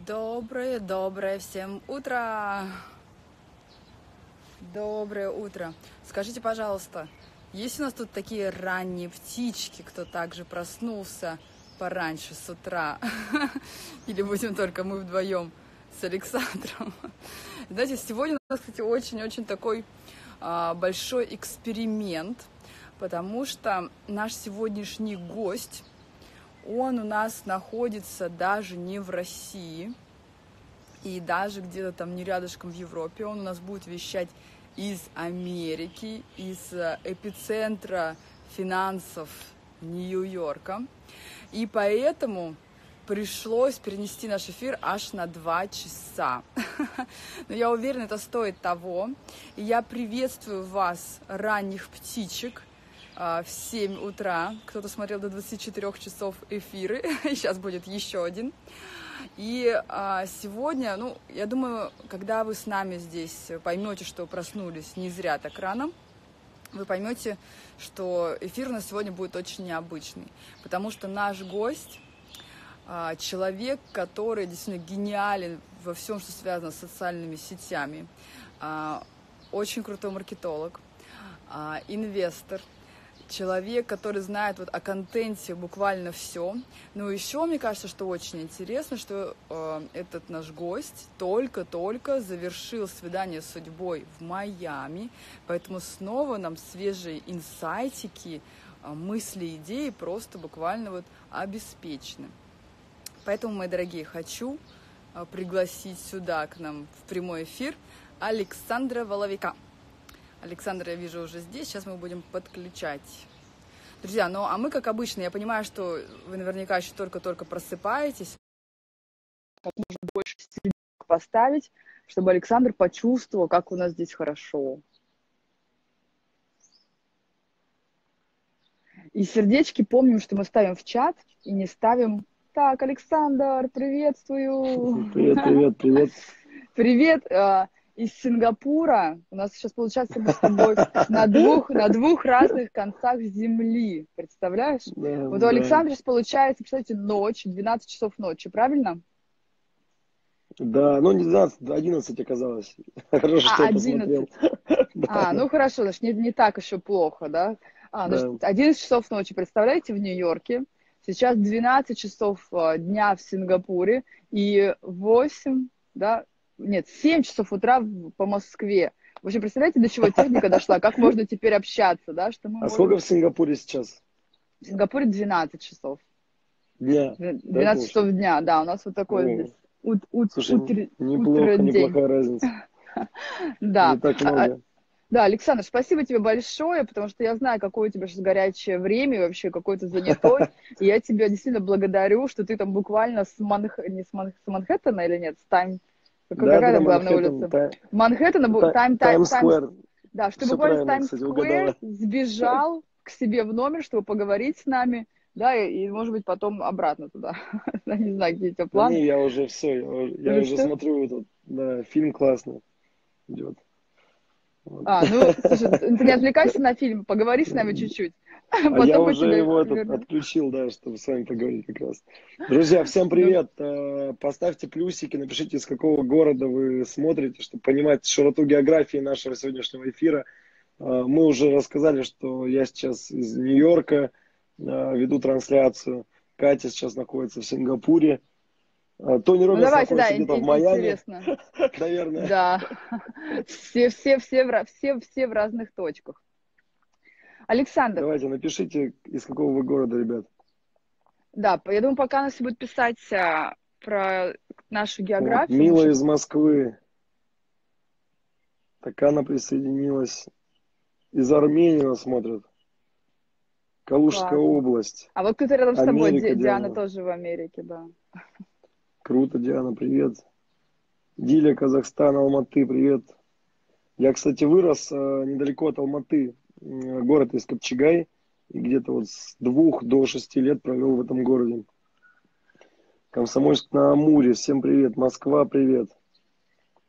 Доброе всем утро! Доброе утро! Скажите, пожалуйста, есть у нас тут такие ранние птички, кто также проснулся пораньше с утра? Или будем только мы вдвоем с Александром? Знаете, сегодня у нас, кстати, очень-очень такой большой эксперимент, потому что наш сегодняшний гость, он у нас находится даже не в России и даже где-то там не рядышком в Европе. Он у нас будет вещать из Америки, из эпицентра финансов Нью-Йорка. И поэтому пришлось перенести наш эфир аж на 2 часа. Но я уверена, это стоит того. И я приветствую вас, ранних птичек, в 7 утра. Кто-то смотрел до 24 часов эфиры. Сейчас будет еще один. И сегодня, я думаю, когда вы с нами здесь поймете, что проснулись не зря так рано, вы поймете, что эфир у нас сегодня будет очень необычный. Потому что наш гость, человек, который действительно гениален во всем, что связано с социальными сетями, очень крутой маркетолог, инвестор, человек, который знает о контенте буквально все. Но еще, мне кажется, что очень интересно, что этот наш гость только-только завершил свидание с судьбой в Майами, поэтому снова нам свежие инсайтики, мысли, идеи просто буквально обеспечены. Поэтому, мои дорогие, хочу пригласить сюда к нам в прямой эфир Александра Воловика. Александра, я вижу, уже здесь. Сейчас мы будем подключать. Друзья, а мы, как обычно, я понимаю, что вы наверняка еще только-только просыпаетесь. Как можно больше сердечек поставить, чтобы Александр почувствовал, как у нас здесь хорошо. И сердечки помним, что мы ставим в чат и не ставим... Так, Александр, приветствую. Привет. Привет. Из Сингапура. У нас сейчас получается мы с тобой на двух разных концах земли. Представляешь? Да, у Александра сейчас получается, представляете, ночь, 12 часов ночи, правильно? Да, не 12, 11 оказалось. Хорошо, что я 11. посмотрел. Хорошо, значит, не так еще плохо, да? Значит, 11 часов ночи, представляете, в Нью-Йорке. Сейчас 12 часов дня в Сингапуре и 7 часов утра по Москве. В общем, представляете, до чего техника дошла? Как можно теперь общаться, да? Что мы сколько в Сингапуре сейчас? В Сингапуре 12 часов. Дня. 12 часов дня, да. У нас такой Слушай, неплохая разница. Да. Не так много. Да, Александр, спасибо тебе большое, потому что я знаю, какое у тебя сейчас горячее время, и вообще какой ты занятой. И я тебя действительно благодарю, что ты там буквально с Манхэттена или нет? Какая там главная улица? Манхэттена, Таймс-сквер. Да, что буквально с Таймс-сквер сбежал к себе в номер, чтобы поговорить с нами, да, и может быть потом обратно туда. Не знаю, какие у тебя планы. Не, я уже все, я уже смотрю этот, фильм классный идет. Слушай, ты не отвлекайся на фильм, поговори с нами чуть-чуть. Я уже его отключил, чтобы с вами поговорить как раз. Друзья, всем привет. Поставьте плюсики, напишите, из какого города вы смотрите, чтобы понимать широту географии нашего сегодняшнего эфира. Мы уже рассказали, что я сейчас из Нью-Йорка веду трансляцию. Катя сейчас находится в Сингапуре. Тони Робинс находится где-то в Майами, интересно. наверное. Да, все в разных точках. Александр. Давайте, напишите, из какого вы города, ребят. Да, я думаю, пока нас будет писать про нашу географию. Мила из Москвы. Так она присоединилась. Из Армении нас смотрят. Калужская область. А вот кто-то рядом с тобой, Америка, Диана тоже в Америке, да. Круто, Диана, привет. Диля, Казахстан, Алматы, привет. Я, кстати, вырос недалеко от Алматы. Город из Копчегай. И где-то с 2 до 6 лет провел в этом городе. Комсомольск на Амуре, всем привет. Москва, привет.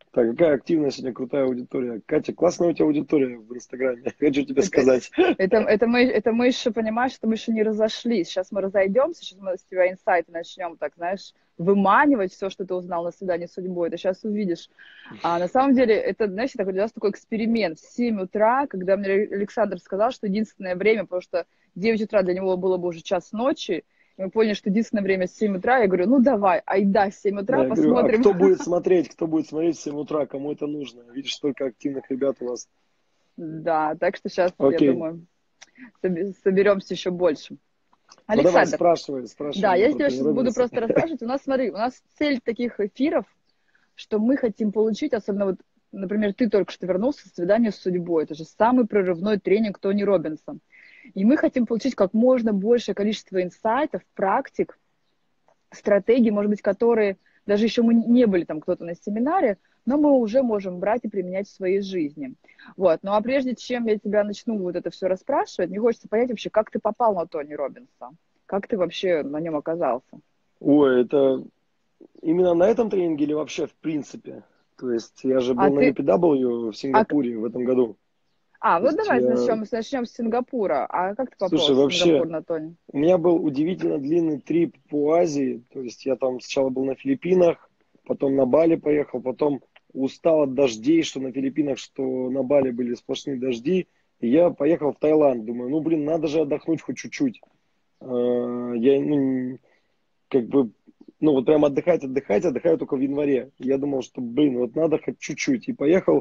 Так, какая активная сегодня крутая аудитория. Катя, классная у тебя аудитория в Инстаграме, хочу тебе Это, сказать. это мы еще, понимаешь, что мы еще не разошлись. Сейчас мы разойдемся, сейчас мы с тебя инсайты начнем, так, знаешь, выманивать все, что ты узнал на свидании с судьбой. Ты сейчас увидишь. А на самом деле, это, знаешь, такой, для нас такой эксперимент. В 7 утра, когда мне Александр сказал, что единственное время, потому что 9 утра для него было бы уже час ночи, и мы поняли, что единственное время с 7 утра, я говорю, ну давай, айда, с 7 утра Да, я говорю, а посмотрим. кто будет смотреть в 7 утра, кому это нужно? Видишь, столько активных ребят у вас. Да, так что сейчас, я Окей. думаю, соберемся еще больше. Ну давай, Александр, спрашивай да, меня я про тебе Тони сейчас буду Роббинса. просто рассказывать. У нас, смотри, у нас цель таких эфиров, что мы хотим получить, особенно вот, например, ты только что вернулся с свидания с судьбой. Это же самый прорывной тренинг Тони Роббинса. И мы хотим получить как можно большее количество инсайтов, практик, стратегий, может быть, которые даже еще мы не были там кто-то на семинаре, но мы уже можем брать и применять в своей жизни. Вот. Ну а прежде чем я тебя начну вот это все расспрашивать, мне хочется понять вообще, как ты попал на Тони Роббинса? Как ты вообще на нем оказался? Ой, это именно на этом тренинге или вообще в принципе? То есть я же А был на ты... UPW в А, Сингапуре в этом году. а То вот есть давай я... начнем с Сингапура. А как ты попал Слушай, в Сингапур вообще, на Тони? у меня был удивительно длинный трип по Азии. То есть я там сначала был на Филиппинах, потом на Бали поехал, потом устал от дождей, что на Филиппинах, что на Бали были сплошные дожди. И я поехал в Таиланд. Думаю, ну блин, надо же отдохнуть хоть чуть-чуть. Я, ну, как бы, ну вот прям отдыхаю только в январе. Я думал, что, блин, вот надо хоть чуть-чуть. И поехал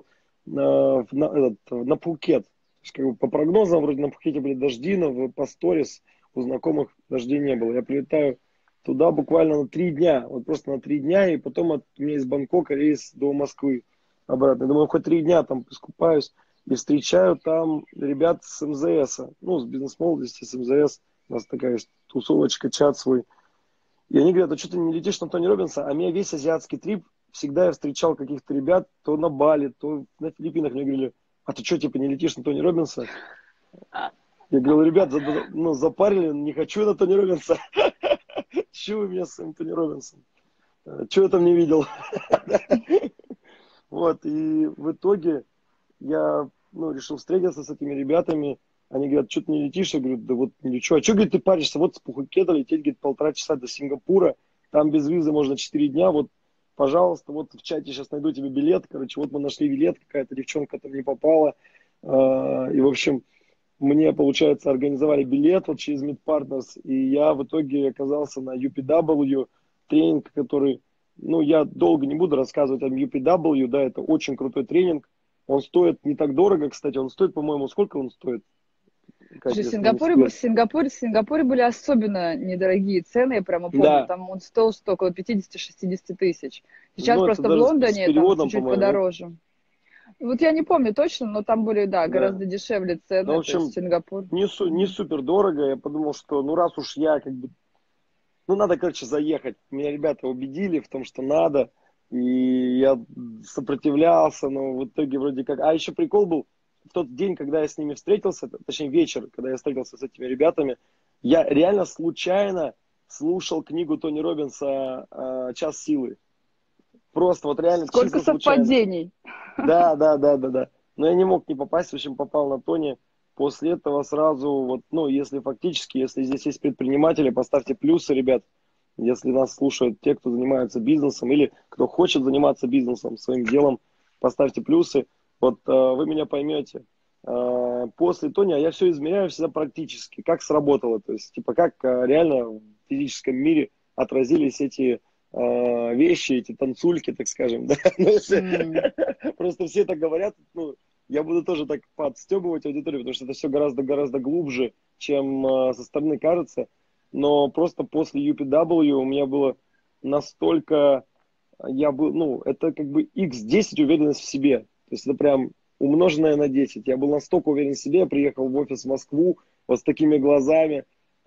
на Пхукет. То есть, как бы, по прогнозам, вроде на Пхукете были дожди, но по сторис у знакомых дождей не было. Я прилетаю туда буквально на 3 дня. Вот просто на 3 дня, и потом от меня из Бангкока рейс до Москвы обратно. Я думаю, хоть 3 дня там искупаюсь. И встречаю там ребят с МЗС. Ну, с бизнес-молодости, с МЗС. У нас такая есть тусовочка, чат свой. И они говорят, а что ты не летишь на Тони Роббинса? А меня весь азиатский трип, всегда я встречал каких-то ребят, то на Бали, то на Филиппинах. Мне говорили, а ты что, типа, не летишь на Тони Роббинса? Я говорил, ребят, ну, запарили, не хочу на Тони Роббинса. Чего вы меня с своим Тони Роббинсом? Чего я там не видел? Вот, и в итоге я, ну, решил встретиться с этими ребятами. Они говорят, что ты не летишь? Я говорю, да вот не лечу. А что, говорит, ты паришься? Вот с Пхукета лететь, говорит, 1,5 часа до Сингапура. Там без визы можно 4 дня. Вот, пожалуйста, вот в чате сейчас найду тебе билет. Короче, вот мы нашли билет, какая-то девчонка там не попала. И, в общем, мне, получается, организовали билет вот через Meet Partners. И я в итоге оказался на UPW, тренинг, который, ну, я долго не буду рассказывать о UPW, да, это очень крутой тренинг. Он стоит не так дорого, кстати, он стоит, по-моему, сколько он стоит? Слушай, Катя, если не секрет. В Сингапуре были особенно недорогие цены, я прямо помню. Да, Там он стоил что, около 50-60 тысяч. Сейчас ну это просто в даже с Лондоне там переводом, чуть-чуть по-моему, нет? подороже. Вот я не помню точно, но там были, да, Да. гораздо дешевле Ну, в цены, то есть общем, Сингапур. не супер дорого. Я подумал, что, ну, раз уж я как бы, ну, надо, короче, заехать. Меня ребята убедили в том, что надо. И я сопротивлялся, но в итоге вроде как... А еще прикол был, в тот день, когда я с ними встретился, точнее вечер, когда я встретился с этими ребятами, я реально случайно слушал книгу Тони Роббинса «Час силы». Просто вот реально Сколько чисто случайно. совпадений. Да. Но я не мог не попасть, в общем, попал на Тони. После этого сразу, вот, ну, если фактически, если здесь есть предприниматели, поставьте плюсы, ребят. Если нас слушают те, кто занимается бизнесом или кто хочет заниматься бизнесом, своим делом, поставьте плюсы. Вот вы меня поймете. После Тони, а я все измеряю всегда практически, как сработало, то есть, типа, как реально в физическом мире отразились эти вещи, эти танцульки, так скажем, да. Просто все так говорят, ну, я буду тоже так подстебывать аудиторию, потому что это все гораздо глубже, чем со стороны кажется. Но просто после UPW у меня было настолько, ну, это как бы x10 уверенность в себе. То есть это прям умноженное на 10. Я был настолько уверен в себе, я приехал в офис в Москву вот с такими глазами.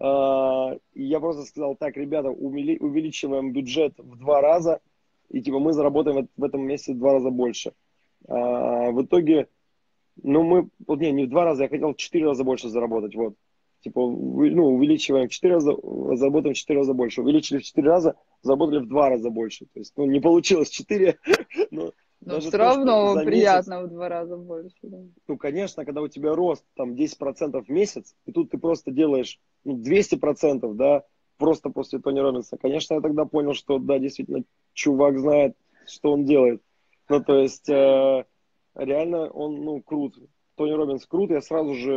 И я просто сказал, так, ребята, увеличиваем бюджет в 2 раза, и типа мы заработаем в этом месяце в 2 раза больше. В итоге, ну мы, вот не в 2 раза, я хотел в 4 раза больше заработать, вот. Типа, ну, увеличиваем в 4 раза, заработаем в 4 раза больше. Увеличили в 4 раза, заработали в 2 раза больше. То есть, ну, не получилось 4, но Но Даже все то, что равно за месяц, приятно в 2 раза больше. Да. ну, конечно, когда у тебя рост там 10% в месяц, и тут ты просто делаешь 200%, да, просто после Тони Робинса, конечно, я тогда понял, что, да, действительно, чувак знает, что он делает. Ну, то есть, реально он, ну, крут. Тони Робинс крут. Я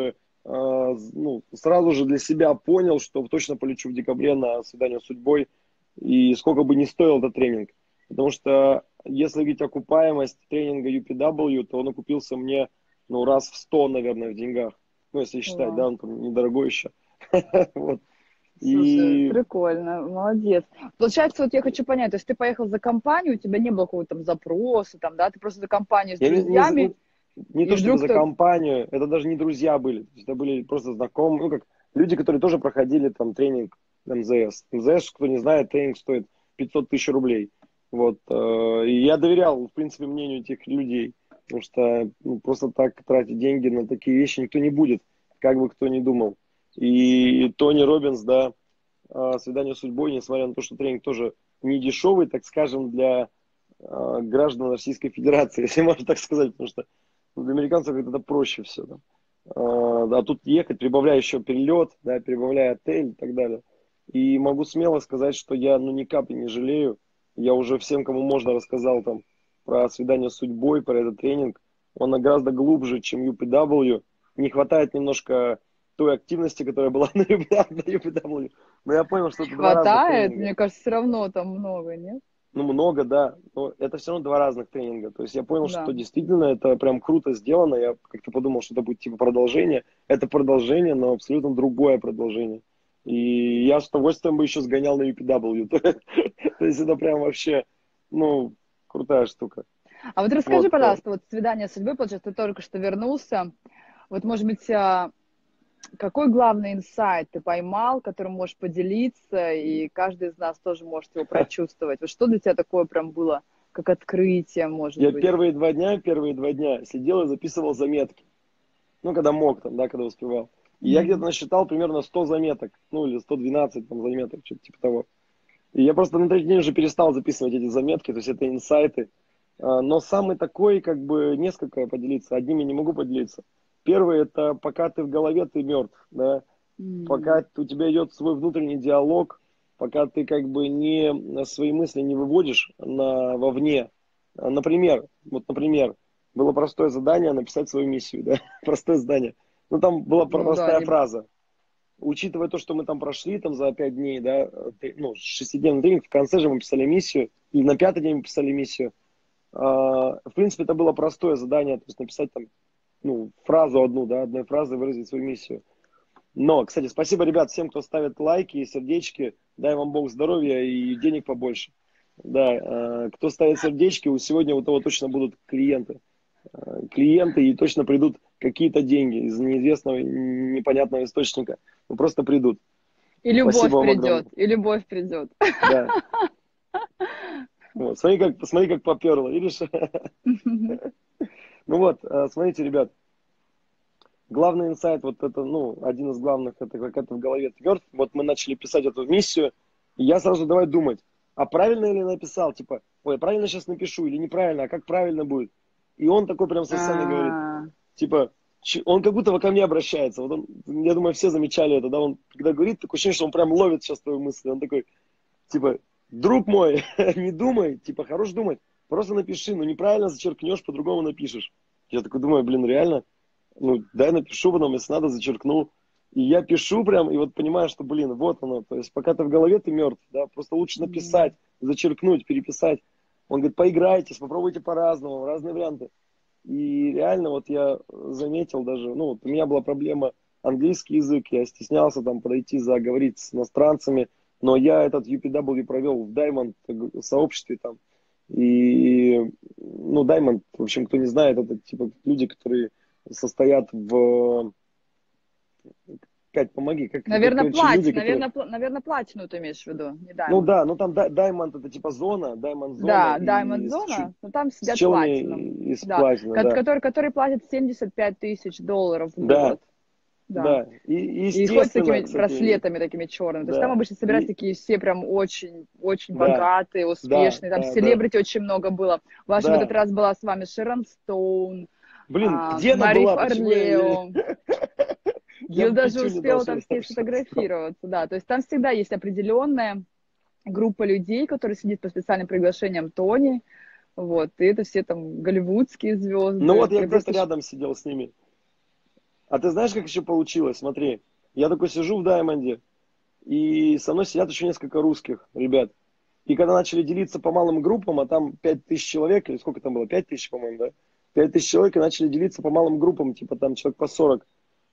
сразу же для себя понял, что точно полечу в декабре на свидание с судьбой, и сколько бы ни стоил этот тренинг. Потому что, если говорить окупаемость тренинга UPW, то он окупился мне, ну, раз в 100, наверное, в деньгах. Ну, если считать, Вау. да, он там недорогой еще. Вот. Слушай, И прикольно, молодец. Получается, вот я хочу понять, то есть ты поехал за компанию, у тебя не было какого-то там запроса, там, да, ты просто за компанию с я друзьями, не и то чтобы вдруг за ты... компанию, это даже не друзья были. То есть это были просто знакомые, ну, как люди, которые тоже проходили там тренинг МЗС. МЗС, кто не знает, тренинг стоит 500 тысяч рублей. Вот. И я доверял, в принципе, мнению этих людей. Потому что ну, просто так тратить деньги на такие вещи никто не будет, как бы кто ни думал. И Тони Робинс, да, «Свидание с судьбой», несмотря на то, что тренинг тоже не дешевый, так скажем, для граждан Российской Федерации, если можно так сказать, потому что для американцев это проще все. Да. А тут ехать, прибавляя еще перелет, да, прибавляя отель и так далее. И могу смело сказать, что я ну, ни капли не жалею. Я уже всем, кому можно, рассказал там про свидание с судьбой, про этот тренинг. Он гораздо глубже, чем UPW. Не хватает немножко той активности, которая была на UPW. Но я понял, что Не это два разных хватает, тренинга. мне кажется, все равно там много, нет? Ну, много, да, но это все равно два разных тренинга. То есть я понял, Да. что действительно это прям круто сделано. Я как-то подумал, что это будет типа продолжение. Это продолжение, но абсолютно другое продолжение. И я с удовольствием бы еще сгонял на UPW. То есть это прям вообще, ну, крутая штука. А вот расскажи, Вот. пожалуйста, вот свидание судьбы, получается, ты только что вернулся. Вот, может быть, какой главный инсайт ты поймал, которым можешь поделиться, и каждый из нас тоже может его прочувствовать? Вот что для тебя такое прям было, как открытие, может Я быть? первые два дня сидел и записывал заметки. Ну, когда мог там, да, когда успевал. И я где-то Мгм. насчитал примерно 100 заметок, ну, или 112 там заметок, что-то типа того. И я просто на третий день уже перестал записывать эти заметки, то есть это инсайты. Но самый такой, как бы, несколько поделиться, одними не могу поделиться. Первый, это пока ты в голове, ты мертв, да. М. Пока у тебя идет свой внутренний диалог, пока ты как бы не свои мысли не выводишь вовне. Например, было простое задание написать свою миссию, да, простое задание. Ну, там была Ну да, простая фраза. Учитывая то, что мы там прошли там за 5 дней, да, ну, 6-дневный тренинг, в конце же мы писали миссию, и на 5-й день мы писали миссию. В принципе, это было простое задание, то есть написать там, ну, фразу одну, да, одной фразой выразить свою миссию. Но, кстати, спасибо, ребят, всем, кто ставит лайки и сердечки, дай вам Бог здоровья и денег побольше. Да, кто ставит сердечки, сегодня у того точно будут клиенты. Клиенты и точно придут какие-то деньги из неизвестного, непонятного источника. Ну, просто придут. и любовь Спасибо вам придет, огромное. и любовь придет. Да. Вот. Смотри, как поперло, видишь? Ну вот, смотрите, ребят, главный инсайт, вот это, ну, один из главных, это как это в голове тверд. Вот мы начали писать эту миссию, и я сразу давай думать, а правильно ли написал? Типа, ой, правильно сейчас напишу или неправильно, а как правильно будет? И он такой прям со сцены говорит, А, типа, он как будто ко мне обращается. Вот он, я думаю, все замечали это, да, он когда говорит, такое ощущение, что он прям ловит сейчас твою мысль. Он такой, типа, друг мой, не думай, типа, хорош думать, просто напиши, ну неправильно зачеркнешь, по-другому напишешь. Я такой думаю, блин, реально, ну дай напишу потом, если надо, зачеркну. И я пишу прям, и вот понимаю, что, блин, вот оно, то есть пока ты в голове, ты мертв, да, просто лучше написать, зачеркнуть, переписать. Он говорит, поиграйтесь, попробуйте по-разному, разные варианты. И реально вот я заметил даже, ну, вот у меня была проблема английский язык, я стеснялся там подойти заговорить с иностранцами, но я этот UPW провел в Diamond сообществе там. И, ну, Diamond, в общем, кто не знает, это типа люди, которые состоят в... Кать, помоги, это, наверное, короче, люди, которые... наверное, платину ты имеешь в виду, не Ну Diamond. да, ну там Diamond это типа зона, Diamond зона Да, Diamond и зона, но там с сидят платином. челни и с Да, платиной, да. который платит $75 000 в Да, год. Да. Да, и И ходят с естественно, такими кстати, браслетами такими черными. То есть там да, обычно собираются такие все прям очень, очень да, богатые, да, успешные. Там да, да, селебрити очень много было. Ваша в этот да. раз была с вами Шерон Стоун, Блин, где она Мари была? Почему Фарлео. я Гил бы даже пятью не дал, успела что там я с ней там. сфотографироваться, да. То есть там всегда есть определенная группа людей, которые сидят по специальным приглашениям Тони. Вот, и это все там голливудские Ну звезды. вот я Ты где-то просто... рядом сидел с ними. А ты знаешь, как еще получилось? Смотри, я такой сижу в Даймонде, и со мной сидят еще несколько русских ребят. И когда начали делиться по малым группам, а там 5000 человек, или сколько там было, 5000, по-моему, да? 5000 человек, и начали делиться по малым группам, типа там человек по 40.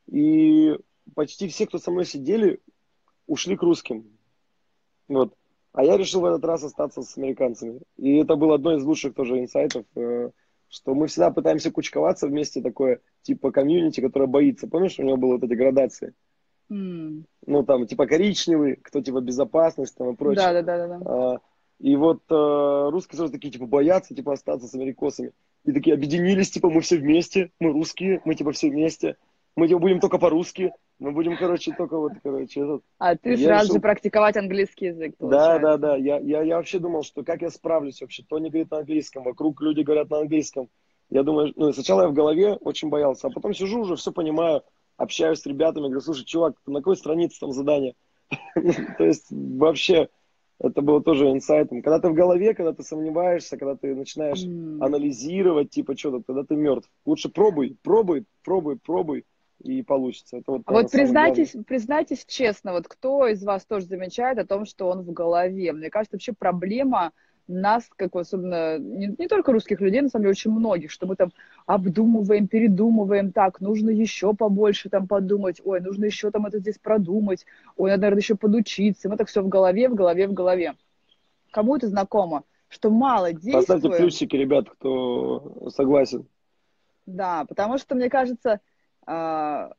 И почти все, кто со мной сидели, ушли к русским. Вот. А я решил в этот раз остаться с американцами. И это был одно из лучших тоже инсайтов, что мы всегда пытаемся кучковаться вместе, такое типа комьюнити, которое боится. Помнишь, у него было вот эти градации? М. Ну, там, типа коричневый, кто типа безопасность там и Да, прочее. да, да, да, да. А, И вот русские сразу такие, типа, боятся, типа, остаться с америкосами. И такие объединились, типа, мы все вместе, мы русские, мы, типа, все вместе. Мы, типа, будем только по-русски, мы будем, короче, только вот, короче, этот. А ты Я сразу же решил, практиковать английский язык, да, да, получается. да, я вообще думал, что как я справлюсь вообще. Тони говорит на английском, вокруг люди говорят на английском. Я думаю, ну, сначала я в голове очень боялся, а потом сижу уже, все понимаю, общаюсь с ребятами, говорю, слушай, чувак, на какой странице там задание? То есть вообще это было тоже инсайтом. Когда ты в голове, когда ты сомневаешься, когда ты начинаешь М. анализировать, типа что-то, тогда ты мертв. Лучше пробуй, пробуй, пробуй, пробуй, и получится. Это вот, А наверное, вот самое главное. признайтесь честно, вот кто из вас тоже замечает о том, что он в голове? Мне кажется, вообще проблема нас, как особенно не только русских людей, на самом деле очень многих, что мы там обдумываем, передумываем, так, нужно еще побольше там подумать, ой, нужно еще там это здесь продумать, ой, надо, наверное, еще подучиться. Мы так все в голове, в голове, в голове. Кому это знакомо? Что мало Поставьте действуем, плюсики, ребят, кто согласен. да, потому что, мне кажется, а,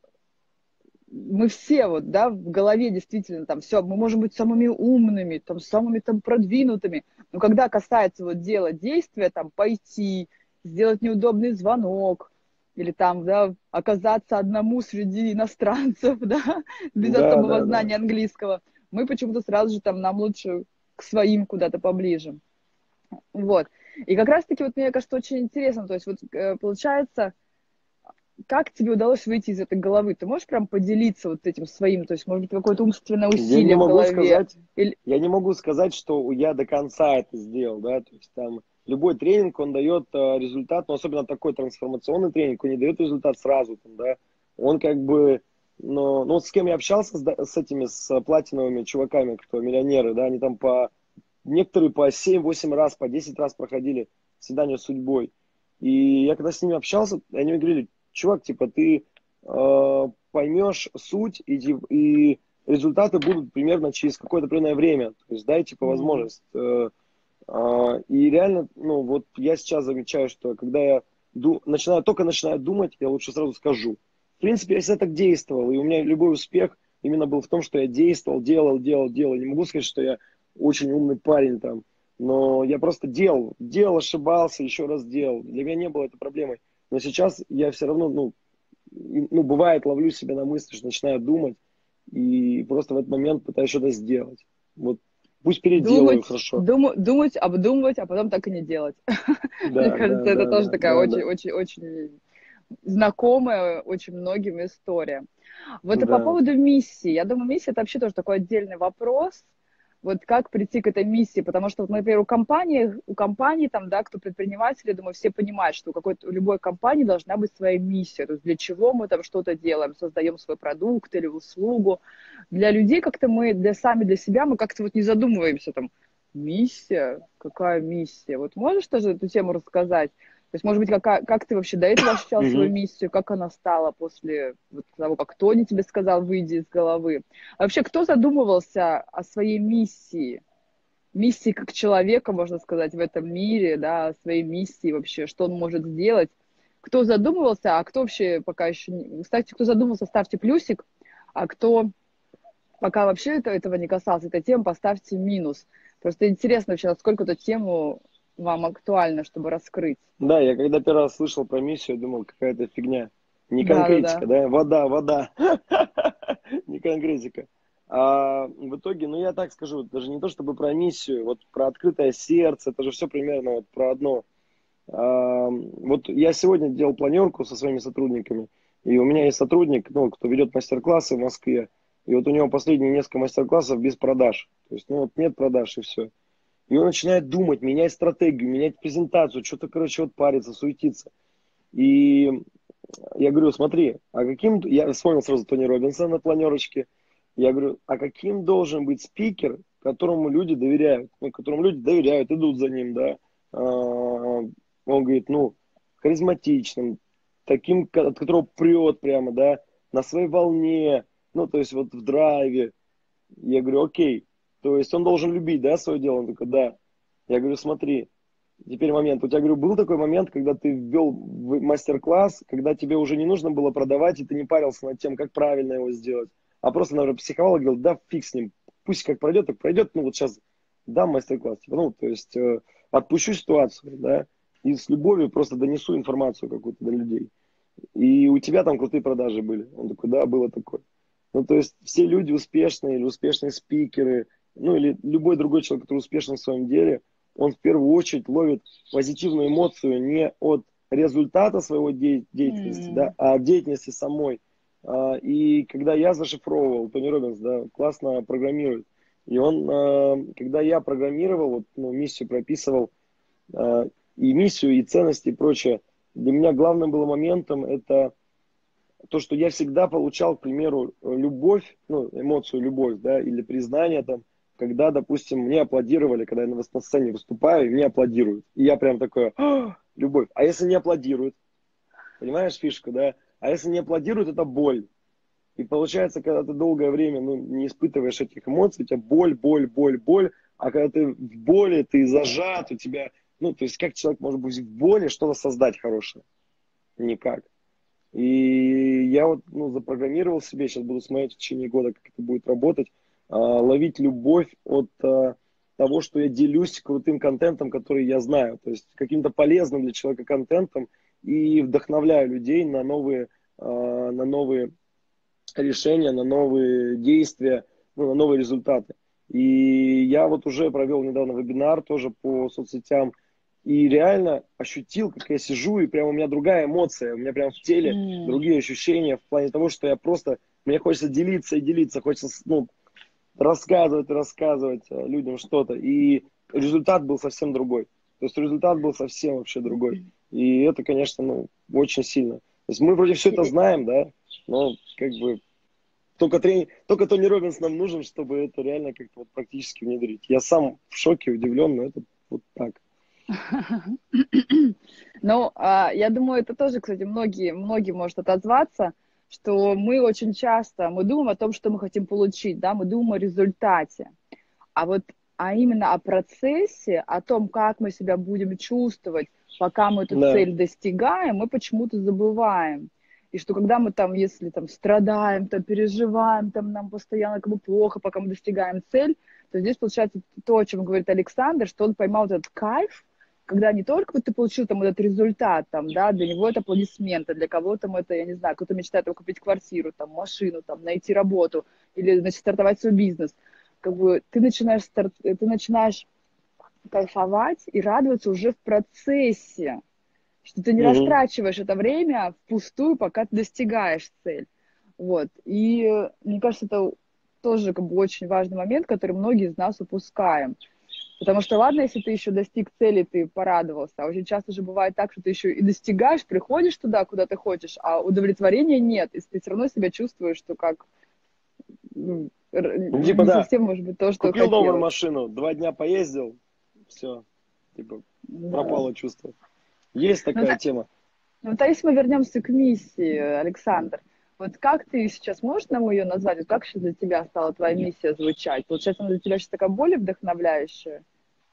мы все вот, да, в голове действительно там все, мы можем быть самыми умными, там, самыми там продвинутыми, но когда касается вот дела действия, там, пойти, сделать неудобный звонок, или там, да, оказаться одному среди иностранцев, да, без Да, особого да, да. знания английского, мы почему-то сразу же там, нам лучше к своим куда-то поближе. Вот. И как раз-таки вот мне кажется очень интересно, то есть вот получается, как тебе удалось выйти из этой головы? Ты можешь прям поделиться вот этим своим, то есть, может быть, какое-то умственное Я не усилие в могу голове? сказать, Или... я не могу сказать, что я до конца это сделал, да, то есть там любой тренинг, он дает результат, но особенно такой трансформационный тренинг, он не дает результат сразу, там, да, он как бы, ну вот с кем я общался, с этими, с платиновыми чуваками, кто миллионеры, да, они там некоторые по 7-8 раз, по 10 раз проходили свидание с судьбой, и я когда с ними общался, они мне говорили, чувак, типа, ты поймешь суть и результаты будут примерно через какое-то определенное время. То есть дай типа Мгм. возможность. И реально, ну вот я сейчас замечаю, что когда я только начинаю думать, я лучше сразу скажу. В принципе, я всегда так действовал, и у меня любой успех именно был в том, что я действовал, делал. Не могу сказать, что я очень умный парень там, но я просто делал, ошибался, еще раз делал. Для меня не было это проблемой. Но сейчас я все равно, ну, бывает, ловлю себя на мысли, что начинаю думать, и просто в этот момент пытаюсь что-то сделать. Вот пусть переделаю Думать, хорошо. думать, обдумывать, а потом так и не делать. Мне Да, да, кажется, это да, тоже да, такая да, да, очень знакомая очень многим история. Вот и по да. поводу миссии. Я думаю, миссия это вообще тоже такой отдельный вопрос. Вот как прийти к этой миссии, потому что, вот, например, у компании там, да, кто предприниматель, я думаю, все понимают, что у любой компании должна быть своя миссия, то есть для чего мы там что-то делаем, создаем свой продукт или услугу. Для людей как-то мы, сами для себя, мы как-то вот не задумываемся там, миссия, какая миссия? Вот можешь тоже эту тему рассказать? То есть, может быть, как ты вообще до этого ощущал свою Мгм. миссию, как она стала после вот того, как Тони тебе сказал, выйди из головы? А вообще, кто задумывался о своей миссии? Миссии как человека, можно сказать, в этом мире, да, о своей миссии вообще, что он может сделать? Кто задумывался, а кто вообще пока еще не... Кстати, кто задумался, ставьте плюсик, а кто пока вообще этого не касался, этой темы, поставьте минус. Просто интересно вообще, насколько эту тему вам актуально, чтобы раскрыть. Да, я когда первый раз слышал про миссию, я думал, какая-то фигня. Не Да, да, конкретика, да. да? Вода, вода. Не конкретика. А в итоге, ну я так скажу, даже не то чтобы про миссию, вот про открытое сердце, это же все примерно вот про одно. Вот я сегодня делал планерку со своими сотрудниками, и у меня есть сотрудник, ну, кто ведет мастер-классы в Москве, и вот у него последние несколько мастер-классов без продаж. То есть, ну вот нет продаж и все. И он начинает думать, менять стратегию, менять презентацию, что-то, короче, вот париться, суетиться. И я говорю, смотри, а каким... Я вспомнил сразу Тони Робинса на планерочке. Я говорю, а каким должен быть спикер, которому люди доверяют? Ну, которому люди доверяют, идут за ним, да. Он говорит, ну, харизматичным, таким, от которого прет прямо, да, на своей волне, ну, то есть вот в драйве. Я говорю, окей, то есть он должен любить, да, свое дело? Он такой, да. Я говорю, смотри, теперь момент. У тебя, говорю, был такой момент, когда ты ввел мастер-класс, когда тебе уже не нужно было продавать, и ты не парился над тем, как правильно его сделать, а просто, наверное, психовал и говорил, да, фиг с ним, пусть как пройдет, так пройдет, ну вот сейчас дам мастер-класс. Типа, ну, то есть отпущу ситуацию, да, и с любовью просто донесу информацию какую-то до людей. И у тебя там крутые продажи были. Он такой, да, было такое. Ну, то есть все люди успешные или успешные спикеры, ну, или любой другой человек, который успешен в своем деле, он в первую очередь ловит позитивную эмоцию не от результата своего деятельности, да, а от деятельности самой. И когда я зашифровывал, Тони Робинс, да, классно программирует, и он, когда я программировал, вот, ну, миссию прописывал, и миссию, и ценности, и прочее, для меня главным было моментом это то, что я всегда получал, к примеру, любовь, ну, эмоцию любовь, да, или признание там, когда, допустим, мне аплодировали, когда я на сцене выступаю, и мне аплодируют. И я прям такой, любовь. А если не аплодируют? Понимаешь фишку, да? А если не аплодируют, это боль. И получается, когда ты долгое время, ну, не испытываешь этих эмоций, у тебя боль, боль, боль, боль. А когда ты в боли, ты зажат, у тебя, ну, то есть как человек может быть в боли что-то создать хорошее? Никак. И я вот, ну, запрограммировал себе, сейчас буду смотреть в течение года, как это будет работать, ловить любовь от того, что я делюсь крутым контентом, который я знаю, то есть каким-то полезным для человека контентом и вдохновляю людей на новые решения, на новые действия, ну, на новые результаты. И я вот уже провел недавно вебинар тоже по соцсетям, и реально ощутил, как я сижу, и прям у меня другая эмоция, у меня прям в теле другие ощущения в плане того, что я просто, мне хочется делиться и делиться, хочется, ну, рассказывать и рассказывать людям что-то. И результат был совсем другой. То есть результат был совсем вообще другой. И это, конечно, ну, очень сильно. То есть мы вроде все это знаем, да, но как бы только Тони Робинс нам нужен, чтобы это реально как-то вот практически внедрить. Я сам в шоке, удивлен, но это вот так. Ну, я думаю, это тоже, кстати, многие может отозваться, что мы очень часто, мы думаем о том, что мы хотим получить, да, мы думаем о результате, а именно о процессе, о том, как мы себя будем чувствовать, пока мы эту цель достигаем, мы почему-то забываем. И что когда мы там, если там страдаем, там переживаем, там нам постоянно как бы плохо, пока мы достигаем цель, то здесь получается то, о чем говорит Александр, что он поймал этот кайф, когда не только вот ты получил там этот результат, там, да, для него это аплодисменты, для кого-то это, я не знаю, кто-то мечтает там, купить квартиру, там, машину, там, найти работу или, значит, стартовать свой бизнес. Как бы ты начинаешь кайфовать и радоваться уже в процессе, что ты не растрачиваешь это время впустую, пока ты достигаешь цель. Вот. И мне кажется, это тоже как бы очень важный момент, который многие из нас упускаем. Потому что ладно, если ты еще достиг цели, ты порадовался, а очень часто же бывает так, что ты еще и достигаешь, приходишь туда, куда ты хочешь, а удовлетворения нет, и ты все равно себя чувствуешь, что как ну, Типа, не да, совсем, может быть, то, что купил новую хотелось. машину, 2 дня поездил, все, типа, Да. пропало чувство. Есть Ну, такая тема. а если мы вернемся к миссии, Александр, вот как ты сейчас можешь нам ее назвать? Вот как сейчас для тебя стала твоя миссия звучать? Получается, она для тебя сейчас такая более вдохновляющая?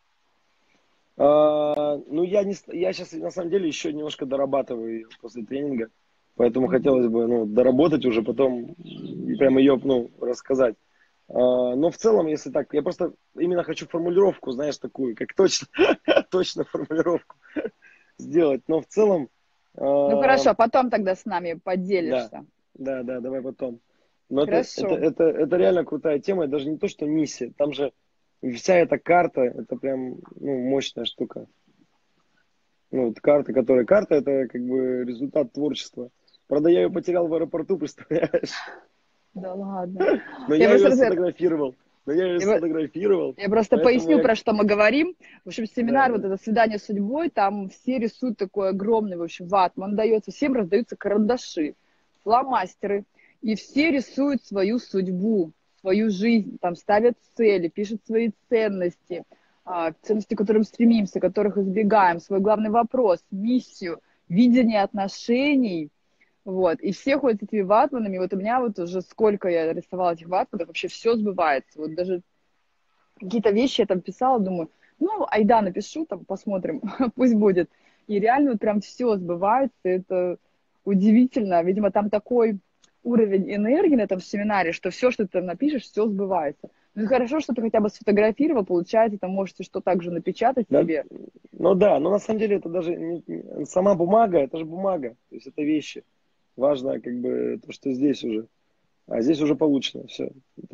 Ну, я сейчас на самом деле еще немножко дорабатываю ее после тренинга, поэтому хотелось бы, ну, доработать уже потом и прям ее, ну, рассказать. Но в целом, если так, я просто именно хочу формулировку, знаешь, такую, как точно формулировку сделать. Но в целом Ну хорошо, потом тогда с нами Да, поделишься. да, давай потом. Но Хорошо. это реально крутая тема, это даже не то, что миссия, там же вся эта карта, это прям, ну, мощная штука. Ну, вот карта это как бы результат творчества. Правда, я ее потерял в аэропорту, представляешь? Да ладно. Но Я я просто, ее сфотографировал. я просто Поэтому поясню, я... про что мы говорим. В общем, Да, семинар, вот это свидание с судьбой, там все рисуют такой огромный, в общем, ватман дается, всем раздаются карандаши, фломастеры, и все рисуют свою судьбу, свою жизнь, там ставят цели, пишут свои ценности, ценности, к которым стремимся, которых избегаем, свой главный вопрос, миссию, видение отношений. Вот, и все ходят с этими ватманами, вот у меня вот уже сколько я рисовала этих ватманов, вообще все сбывается, вот даже какие-то вещи я там писала, думаю, ну, айда напишу, там, посмотрим, пусть будет. И реально вот прям все сбывается, это удивительно, видимо, там такой уровень энергии на этом семинаре, что все, что ты там напишешь, все сбывается. Ну, и хорошо, что ты хотя бы сфотографировал, получается, там можете что также напечатать да, себе. ну да, но на самом деле это даже сама бумага, это же бумага, то есть это вещи. Важно как бы то, что здесь уже. А здесь уже получено все.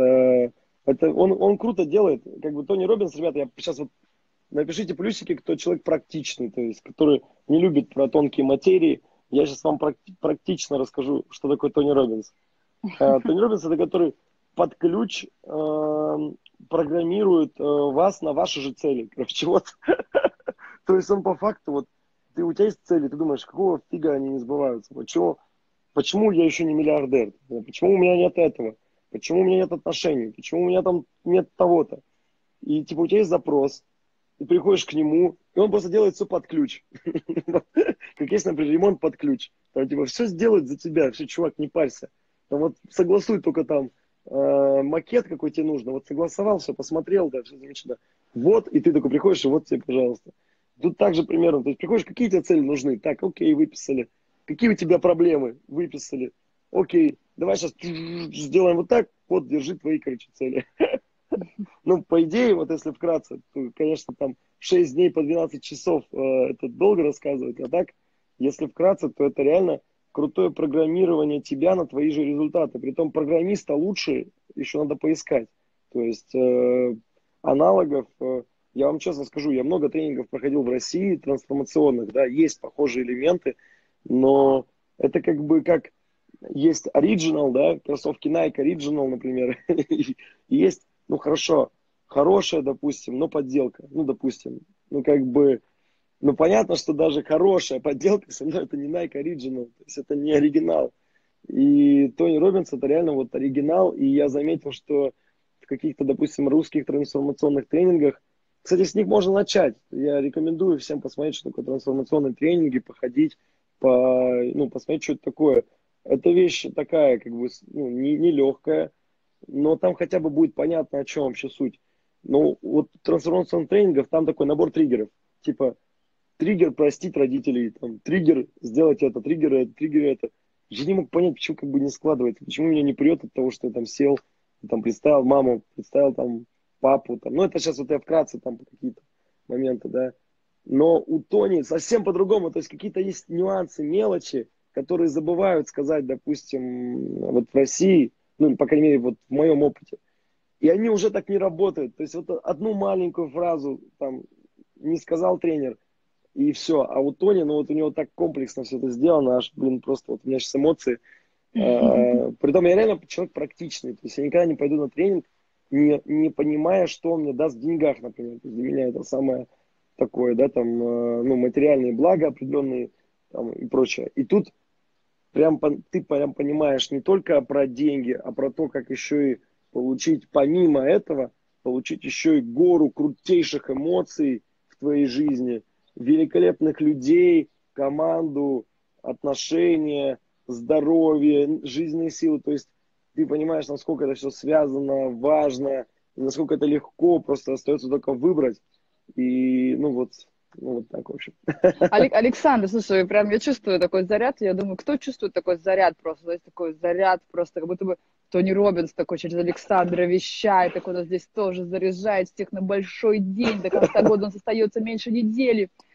Он круто делает. Как бы Тони Роббинс, ребята, я сейчас вот напишите плюсики, кто человек практичный, то есть который не любит про тонкие материи. Я сейчас вам практично расскажу, что такое Тони Роббинс. Тони Роббинс это который под ключ программирует вас на ваши же цели. Короче, вот. То есть он по факту, вот у тебя есть цели, ты думаешь, какого фига они не сбываются? Почему я еще не миллиардер? Почему у меня нет этого? Почему у меня нет отношений? Почему у меня там нет того-то? И типа у тебя есть запрос, ты приходишь к нему, и он просто делает все под ключ. Как есть, например, ремонт под ключ. Там типа все сделает за тебя, все, чувак, не парься. Там вот согласуй только там макет, какой тебе нужно. Вот согласовал, все, посмотрел, да, все замечательно. Вот, и ты такой приходишь, и вот тебе, пожалуйста. Тут также примерно, то есть приходишь, какие тебе цели нужны? Так, окей, выписали. Какие у тебя проблемы? Выписали. Окей, давай сейчас сделаем вот так, вот, держи твои, короче, цели. Ну, по идее, вот если вкратце, то, конечно, там 6 дней по 12 часов это долго рассказывать, а так, если вкратце, то это реально крутое программирование тебя на твои же результаты. Притом программиста лучше еще надо поискать. То есть аналогов, я вам честно скажу, я много тренингов проходил в России, трансформационных, да, есть похожие элементы, но это как бы как есть Original, да, кроссовки Nike Original, например, и есть, ну хорошо, хорошая, допустим, но подделка, ну допустим, ну как бы, ну понятно, что даже хорошая подделка, все равно это не Nike Original, то есть это не оригинал. И Тони Роббинс это реально вот оригинал, и я заметил, что в каких-то, допустим, русских трансформационных тренингах, кстати, с них можно начать. Я рекомендую всем посмотреть, что такое трансформационные тренинги, походить, ну, посмотреть, что это такое. Эта вещь такая, как бы, ну, не легкая, но там хотя бы будет понятно, о чем вообще суть. Ну, вот трансформационных тренингов, там такой набор триггеров. Типа, триггер простить родителей, там, триггер сделать это, триггер это. Я не мог понять, почему как бы не складывается, почему меня не прет от того, что я там сел, там представил маму, представил там папу, там. Ну, это сейчас вот я вкратце там какие-то моменты, да. Но у Тони совсем по-другому, то есть какие-то есть нюансы, мелочи, которые забывают сказать, допустим, вот в России, ну, по крайней мере, вот в моем опыте. И они уже так не работают. То есть вот одну маленькую фразу там не сказал тренер, и все. А у Тони, ну вот у него так комплексно все это сделано, аж, блин, просто вот у меня сейчас эмоции. Притом я реально человек практичный. То есть я никогда не пойду на тренинг, не понимая, что он мне даст в деньгах, например. То есть для меня это самое такое, да, там, ну, материальные блага определенные там, и прочее. И тут ты прям понимаешь не только про деньги, а про то, как еще и получить, помимо этого, получить еще и гору крутейших эмоций в твоей жизни, великолепных людей, команду, отношения, здоровье, жизненные силы. То есть ты понимаешь, насколько это все связано, важно, и насколько это легко, просто остается только выбрать. И ну вот так, в общем. Александр, слушай, прям я чувствую такой заряд, я думаю, кто чувствует такой заряд просто, знаете, такой заряд просто, как будто бы Тони Роббинс такой через Александра вещает, так он нас здесь тоже заряжает всех на большой день, до конца года он остается меньше недели,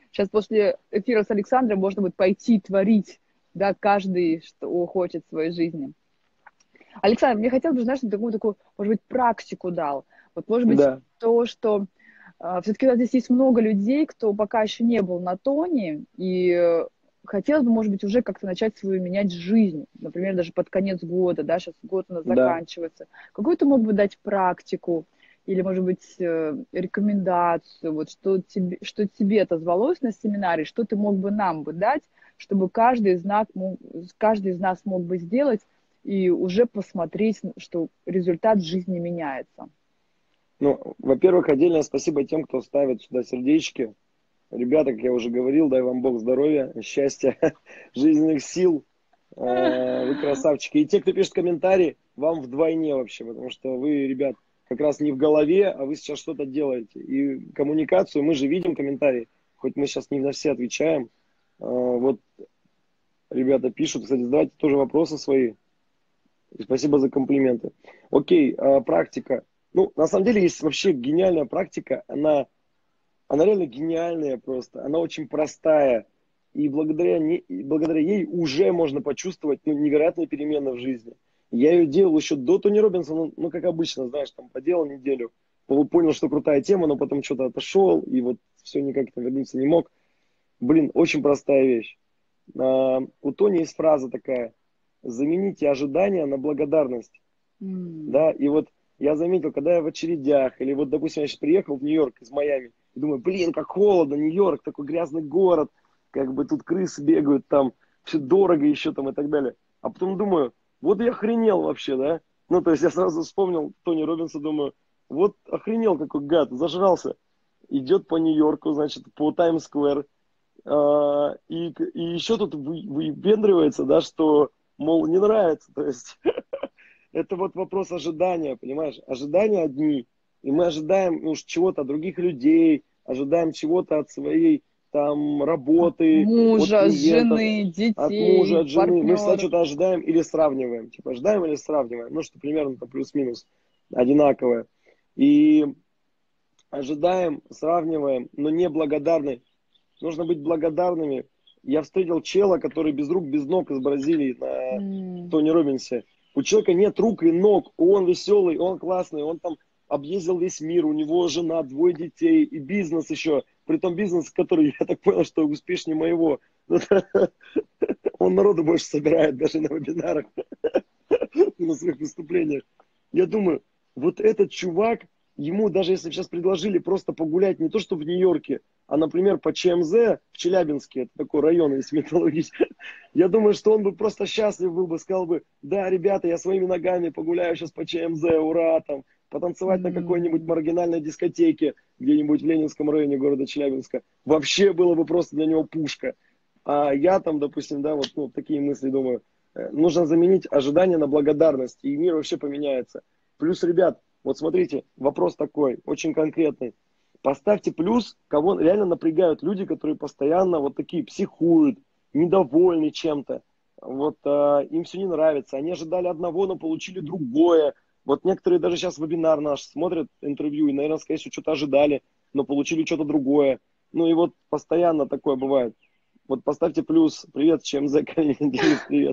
Сейчас после эфира с Александром можно будет пойти творить, да, каждый, что хочет в своей жизни. Александр, мне хотелось бы, знаешь, такую, может быть, практику дал. Вот, может быть, Да. то, что все-таки у нас здесь есть много людей, кто пока еще не был на тоне, и хотелось бы, может быть, уже как-то начать свою менять жизнь. Например, даже под конец года, да, сейчас год у нас заканчивается. Какую-то мог бы дать практику или, может быть, рекомендацию, вот что тебе отозвалось на семинаре, что ты мог бы нам бы дать, чтобы каждый из нас мог бы сделать и уже посмотреть, что результат жизни меняется. Ну, во-первых, отдельное спасибо тем, кто ставит сюда сердечки. Ребята, как я уже говорил, дай вам Бог здоровья, счастья, жизненных сил. Вы красавчики. И те, кто пишет комментарии, вам вдвойне вообще, потому что вы, ребят, как раз не в голове, а вы сейчас что-то делаете. И коммуникацию, мы же видим комментарии, хоть мы сейчас не на все отвечаем. Вот ребята пишут, кстати, задавайте тоже вопросы свои. И спасибо за комплименты. Окей, практика. Ну, на самом деле есть вообще гениальная практика, она реально гениальная просто, она очень простая. И благодаря ей уже можно почувствовать невероятные перемены в жизни. Я ее делал еще до Тони Робинсона, ну, как обычно, знаешь, там, поделал неделю, понял, что крутая тема, но потом что-то отошел, и вот все никак там вернуться не мог. Блин, очень простая вещь. У Тони есть фраза такая: замените ожидания на благодарность. Да, и вот я заметил, когда я в очередях, или вот, допустим, я сейчас приехал в Нью-Йорк из Майами, и думаю, блин, как холодно, Нью-Йорк, такой грязный город, как бы тут крысы бегают, там все дорого еще там и так далее. А потом думаю, вот я охренел вообще, да? Ну, то есть я сразу вспомнил Тони Робинса, думаю, вот охренел какой гад, зажрался. Идет по Нью-Йорку, значит, по Таймс-сквер, и еще тут выпендривается, да, что, мол, не нравится, то есть... Это вот вопрос ожидания, понимаешь? Ожидания одни. И мы ожидаем чего-то от других людей, ожидаем чего-то от своей там работы, мужа, от клиентов, жены, детей, от мужа, от жены. Мы всегда партнеров. что-то ожидаем или сравниваем. Типа ожидаем или сравниваем. Ну, что примерно там плюс-минус одинаковое. И ожидаем, сравниваем, но не благодарны. Нужно быть благодарными. Я встретил чела, который без рук, без ног из Бразилии на Тони Робинсе. У человека нет рук и ног, он веселый, он классный, он там объездил весь мир, у него жена, 2 детей и бизнес еще. Притом бизнес, который, я так понял, что успешнее моего. Он народу больше собирает даже на вебинарах, на своих выступлениях. Я думаю, вот этот чувак, ему даже если сейчас предложили просто погулять не то что в Нью-Йорке, а, например, по ЧМЗ в Челябинске, это такой район, если металлургический, я думаю, что он бы просто счастлив был бы, сказал бы, да, ребята, я своими ногами погуляю сейчас по ЧМЗ, ура, там, потанцевать на какой-нибудь маргинальной дискотеке где-нибудь в Ленинском районе города Челябинска. Вообще было бы просто для него пушка. А я там, допустим, да, вот такие мысли думаю, нужно заменить ожидание на благодарность, и мир вообще поменяется. Плюс, ребят, вот смотрите, вопрос такой, очень конкретный. Поставьте плюс, кого реально напрягают люди, которые постоянно вот такие психуют, недовольны чем-то. Вот им все не нравится. Они ожидали одного, но получили другое. Вот некоторые даже сейчас вебинар наш смотрят, интервью, и, наверное, скорее всего, что-то ожидали, но получили что-то другое. Ну и вот постоянно такое бывает. Вот поставьте плюс. Привет, ЧМЗ, привет.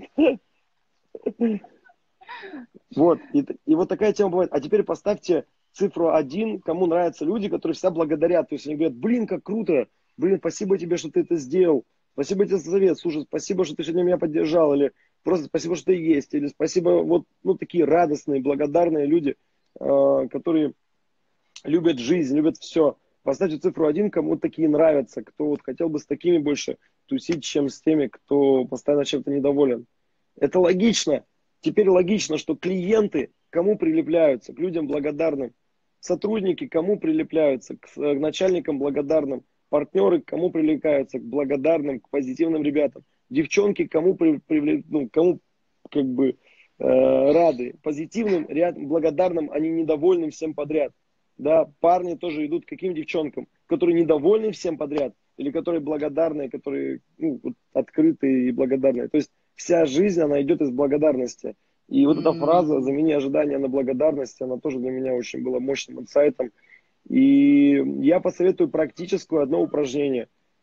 Вот, и вот такая тема бывает. А теперь поставьте цифру 1, кому нравятся люди, которые всегда благодарят. То есть они говорят, блин, как круто, блин, спасибо тебе, что ты это сделал. Спасибо тебе за совет, слушай, спасибо, что ты сегодня меня поддержал. Или просто спасибо, что ты есть. Или спасибо, вот, такие радостные, благодарные люди, которые любят жизнь, любят все. Поставьте цифру 1, кому такие нравятся, кто вот хотел бы с такими больше тусить, чем с теми, кто постоянно чем-то недоволен. Это логично. Теперь логично, что клиенты кому прилепляются? К людям благодарным. Сотрудники кому прилепляются? К начальникам благодарным. Партнеры кому привлекаются? К благодарным, к позитивным ребятам. Девчонки кому кому как бы рады? Позитивным, благодарным, а не недовольным всем подряд. Да, парни тоже идут к каким девчонкам? Которые недовольны всем подряд или которые благодарные, которые открытые и благодарные. То есть вся жизнь, она идет из благодарности. И вот эта фраза «замени ожидания на благодарность», она тоже для меня очень была мощным инсайтом. И я посоветую практическое одно упражнение.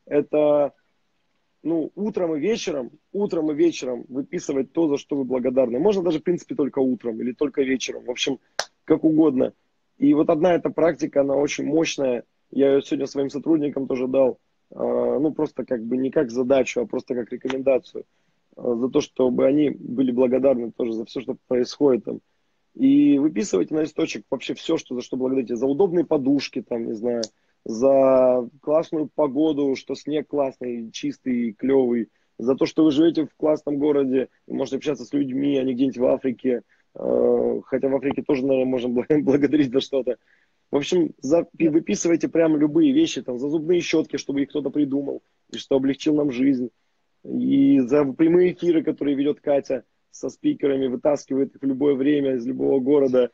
это, ну, утром и вечером выписывать то, за что вы благодарны. Можно даже, в принципе, только утром или только вечером. В общем, как угодно. И вот одна эта практика, она очень мощная. Я ее сегодня своим сотрудникам тоже дал. Ну, просто как бы не как задачу, а просто как рекомендацию. За то, чтобы они были благодарны тоже за все, что происходит там. И выписывайте на листочек вообще все, что, за что благодарите. За удобные подушки, там, не знаю, за классную погоду, что снег классный, чистый, клевый, за то, что вы живете в классном городе, вы можете общаться с людьми, а не где-нибудь в Африке. Хотя в Африке тоже, наверное, можно благодарить за что-то. В общем, выписывайте прям любые вещи, там, за зубные щетки, чтобы их кто-то придумал, и что облегчил нам жизнь. И за прямые эфиры, которые ведет Катя со спикерами, вытаскивает их в любое время из любого города.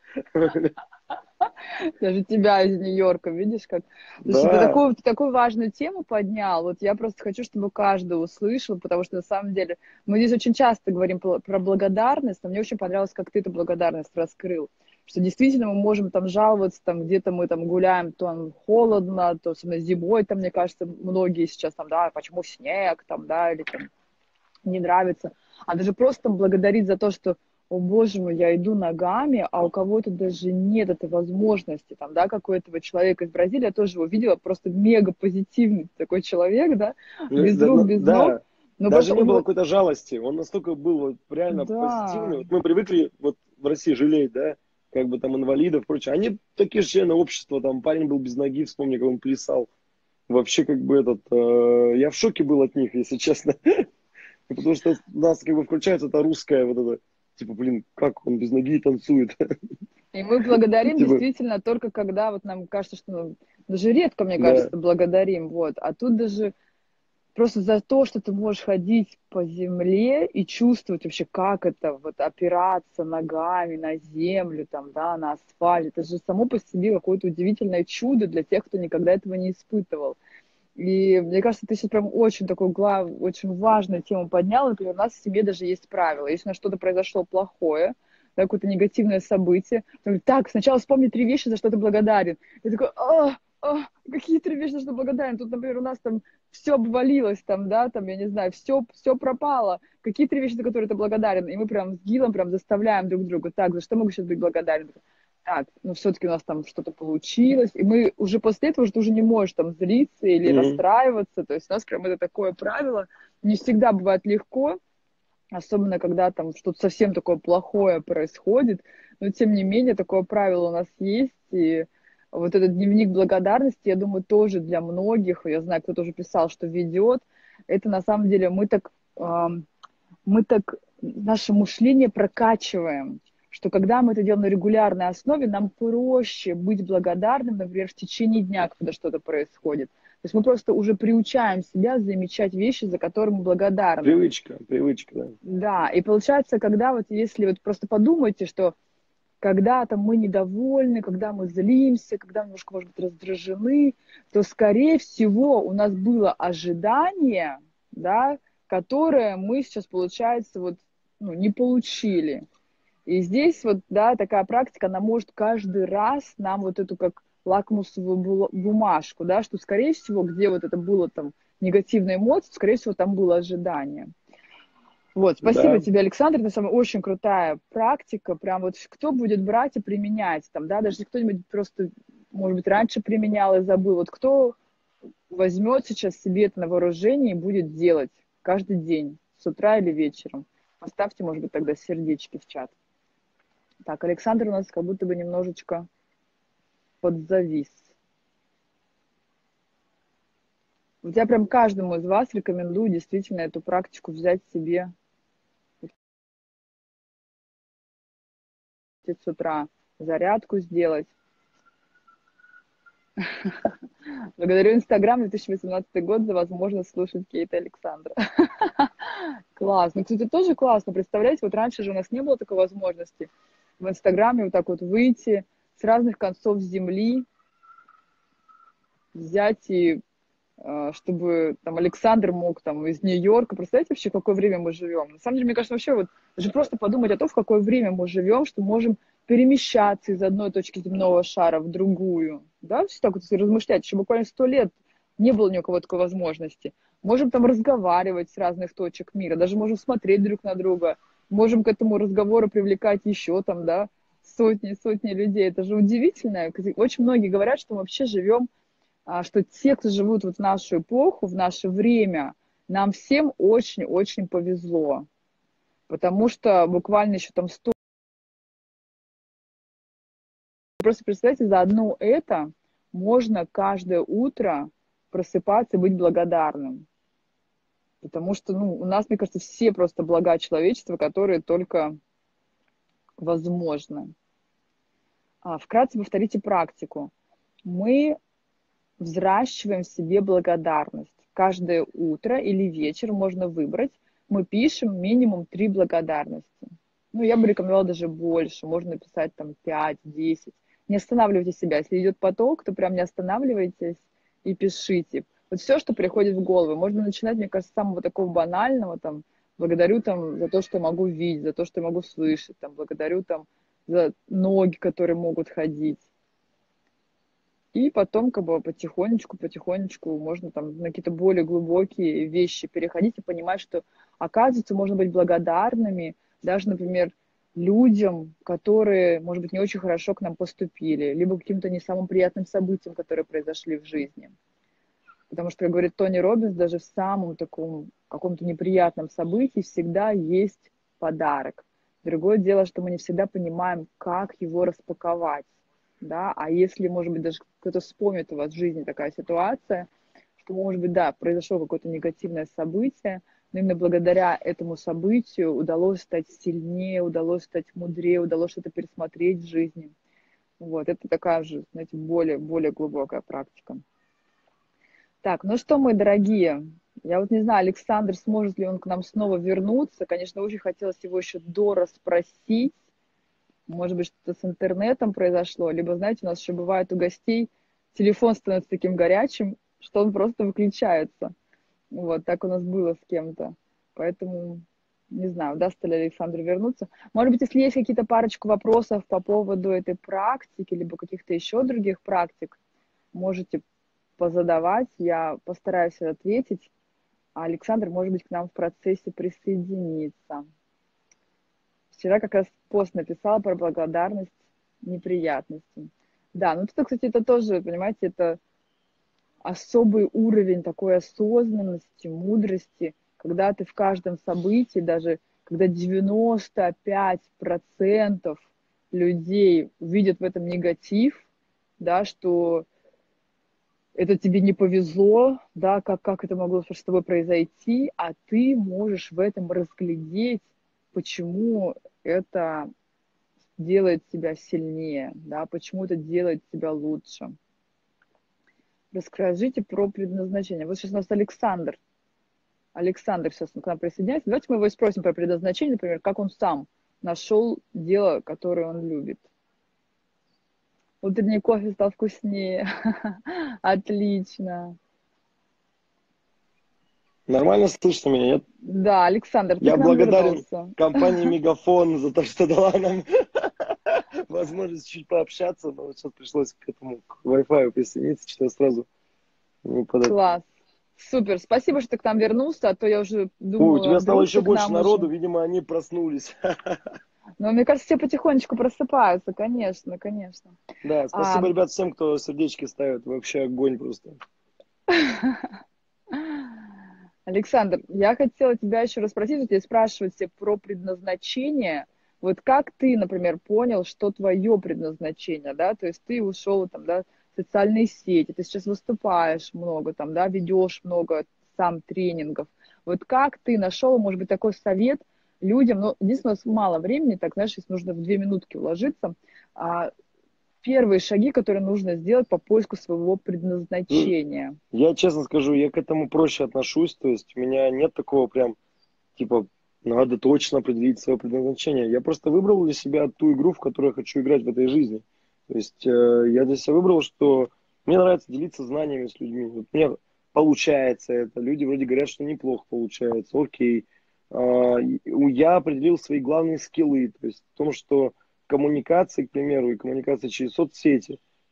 Даже тебя из Нью-Йорка, видишь, как... Слушай, Да. ты такую важную тему поднял. Вот я просто хочу, чтобы каждый услышал, потому что на самом деле мы здесь очень часто говорим про благодарность, но мне очень понравилось, как ты эту благодарность раскрыл. Что действительно мы можем там жаловаться, там где-то мы там гуляем, то там холодно, то особенно зимой, там, мне кажется, многие сейчас там, да, почему снег, там, да, или там не нравится. А даже просто там благодарить за то, что о боже мой, я иду ногами, а у кого-то даже нет этой возможности, там, да, как у этого человека из Бразилии, я тоже его видела, просто мега позитивный такой человек, да, без рук, без ног, Да, но даже просто у не было него, какой-то жалости, он настолько был вот реально позитивный. да, Вот мы привыкли вот в России жалеть, да, как бы там инвалидов, прочее. Они такие же члены общества, там парень был без ноги, вспомни, как он плясал. Вообще, как бы я в шоке был от них, если честно. Потому что у нас как бы включается это русское вот это, типа, блин, как он без ноги танцует. и мы благодарим Типа, действительно только когда вот нам кажется, что даже редко, мне да. кажется, благодарим, вот, а тут даже просто за то, что ты можешь ходить по земле и чувствовать вообще, как это, вот опираться ногами на землю, там, да, на асфальт. Это же само по себе какое-то удивительное чудо для тех, кто никогда этого не испытывал. И мне кажется, ты сейчас прям очень такую очень важную тему поднял. Например, у нас в семье даже есть правило. Если у нас что-то произошло плохое, да, какое-то негативное событие, то говорит, так, сначала вспомни 3 вещи, за что ты благодарен. Я такой, какие 3 вещи, за что благодарен? Тут, например, у нас там все обвалилось, там, да, там, я не знаю, все пропало. Какие 3 вещи, за которые ты благодарен? И мы прям с Гилом прям заставляем друг друга, так, за что могу сейчас быть благодарен? Так, ну все-таки у нас там что-то получилось, и мы уже после этого ты уже не можешь там злиться или Мгм. расстраиваться, то есть у нас прям это такое правило, не всегда бывает легко, особенно когда там что-то совсем такое плохое происходит, но тем не менее такое правило у нас есть, и вот этот дневник благодарности, я думаю, тоже для многих, я знаю, кто тоже писал, что ведет, это на самом деле мы так наше мышление прокачиваем, что когда мы это делаем на регулярной основе, нам проще быть благодарным, например, в течение дня, когда что-то происходит. То есть мы просто уже приучаем себя замечать вещи, за которые мы благодарны. Привычка, да. Да, и получается, когда вот если вот просто подумайте, что когда-то мы недовольны, когда мы злимся, когда немножко, может быть, раздражены, то, скорее всего, у нас было ожидание, да, которое мы сейчас, получается, вот, ну, не получили. И здесь вот, да, такая практика, она может каждый раз нам вот эту как лакмусовую бумажку, да, что, скорее всего, где вот это было там негативная эмоция, скорее всего, там было ожидание. Вот, спасибо Да. тебе, Александр, это самая очень крутая практика, прям вот кто будет брать и применять, там, да, даже если кто-нибудь просто, может быть, раньше применял и забыл, вот кто возьмет сейчас себе это на вооружение и будет делать каждый день, с утра или вечером. Поставьте, может быть, тогда сердечки в чат. Так, Александр у нас как будто бы немножечко подзавис. Вот я прям каждому из вас рекомендую действительно эту практику взять себе с утра, зарядку сделать. Благодарю Инстаграм 2018 год за возможность слушать Кейта Александра. Классно. Кстати, тоже классно. Представляете, вот раньше же у нас не было такой возможности в Инстаграме вот так вот выйти с разных концов земли, взять и чтобы там Александр мог там из Нью-Йорка. Представляете вообще, в какое время мы живем? На самом деле, мне кажется, вообще вот даже просто подумать о том, в какое время мы живем, что можем перемещаться из одной точки земного шара в другую. Да, все так вот если размышлять, еще буквально 100 лет не было ни у кого такой возможности. Можем там разговаривать с разных точек мира, даже можем смотреть друг на друга, можем к этому разговору привлекать еще там, да, сотни людей. Это же удивительно. Очень многие говорят, что мы вообще живем, что те, кто живут вот в нашу эпоху, в наше время, нам всем очень-очень повезло. Потому что буквально еще там 100... Просто представьте, за одно это можно каждое утро просыпаться и быть благодарным. Потому что, ну, у нас, мне кажется, все просто блага человечества, которые только возможны. Вкратце повторите практику. Мы взращиваем в себе благодарность. Каждое утро или вечер можно выбрать. Мы пишем минимум 3 благодарности. Ну, я бы рекомендовала даже больше. Можно написать там 5-10. Не останавливайте себя. Если идет поток, то прям не останавливайтесь и пишите. Вот все, что приходит в голову. Можно начинать, мне кажется, с самого такого банального. Там, благодарю там, за то, что я могу видеть, за то, что я могу слышать. Там, благодарю там, за ноги, которые могут ходить. И потом как бы потихонечку можно там на какие-то более глубокие вещи переходить и понимать, что, оказывается, можно быть благодарными даже, например, людям, которые, может быть, не очень хорошо к нам поступили, либо каким-то не самым приятным событиям, которые произошли в жизни. Потому что, как говорит Тони Роббинс, даже в самом таком каком-то неприятном событии всегда есть подарок. Другое дело, что мы не всегда понимаем, как его распаковать. Да? А если, может быть, даже кто-то вспомнит у вас в жизни такая ситуация, что, может быть, да, произошло какое-то негативное событие, но именно благодаря этому событию удалось стать сильнее, удалось стать мудрее, удалось что-то пересмотреть в жизни. Вот, это такая же, знаете, более глубокая практика. Так, ну что, мои дорогие, я вот не знаю, Александр, сможет ли он к нам снова вернуться. Конечно, очень хотелось его еще дорасспросить. Может быть, что-то с интернетом произошло. Либо, знаете, у нас еще бывает у гостей, телефон становится таким горячим, что он просто выключается. Вот, так у нас было с кем-то. Поэтому не знаю, удастся ли Александру вернуться. Может быть, если есть какие-то парочку вопросов по поводу этой практики, либо каких-то еще других практик, можете позадавать, я постараюсь ответить, а Александр, может быть, к нам в процессе присоединится. Вчера как раз пост написала про благодарность неприятностям. Да, ну это, кстати, это тоже, понимаете, это особый уровень такой осознанности, мудрости, когда ты в каждом событии, даже когда 95% людей видят в этом негатив, да, что это тебе не повезло, да, как это могло с тобой произойти, а ты можешь в этом разглядеть, почему это делает тебя сильнее, да, почему это делает тебя лучше. Расскажите про предназначение. Вот сейчас у нас Александр. Александр сейчас к нам присоединяется. Давайте мы его спросим про предназначение, например, как он сам нашел дело, которое он любит. Утренний кофе стал вкуснее. Отлично. Нормально слышно меня, нет? Да, Александр, ты Я к нам благодарен вернулся. компании Мегафон за то, что дала нам возможность чуть пообщаться, но сейчас пришлось к этому к Wi-Fi присоединиться, что я сразу не под это. Класс. Супер. Спасибо, что ты к нам вернулся, а то я уже Ой, у думала, тебя стало вдруг еще ты к больше нам уже... народу, видимо, они проснулись. Но мне кажется, все потихонечку просыпаются, конечно, конечно. Да, А, спасибо, ребят, всем, кто сердечки ставит. Вообще огонь просто. Александр, я хотела тебя еще расспросить, вот я спрашиваю тебя про предназначение. Вот как ты, например, понял, что твое предназначение, да, то есть ты ушел там, да, в социальные сети, ты сейчас выступаешь много там, да, ведешь много сам тренингов. Вот как ты нашел, может быть, такой совет людям, ну, единственное, у нас мало времени, так, знаешь, если нужно в 2 минутки уложиться, первые шаги, которые нужно сделать по поиску своего предназначения. Я честно скажу, я к этому проще отношусь, то есть у меня нет такого прям, типа, надо точно определить свое предназначение. Я просто выбрал для себя ту игру, в которую я хочу играть в этой жизни. То есть я для себя выбрал, что мне нравится делиться знаниями с людьми. Вот мне получается это. Люди вроде говорят, что неплохо получается. Окей. Я определил свои главные скиллы. То есть в том, что коммуникация, к примеру, и коммуникация через соцсети,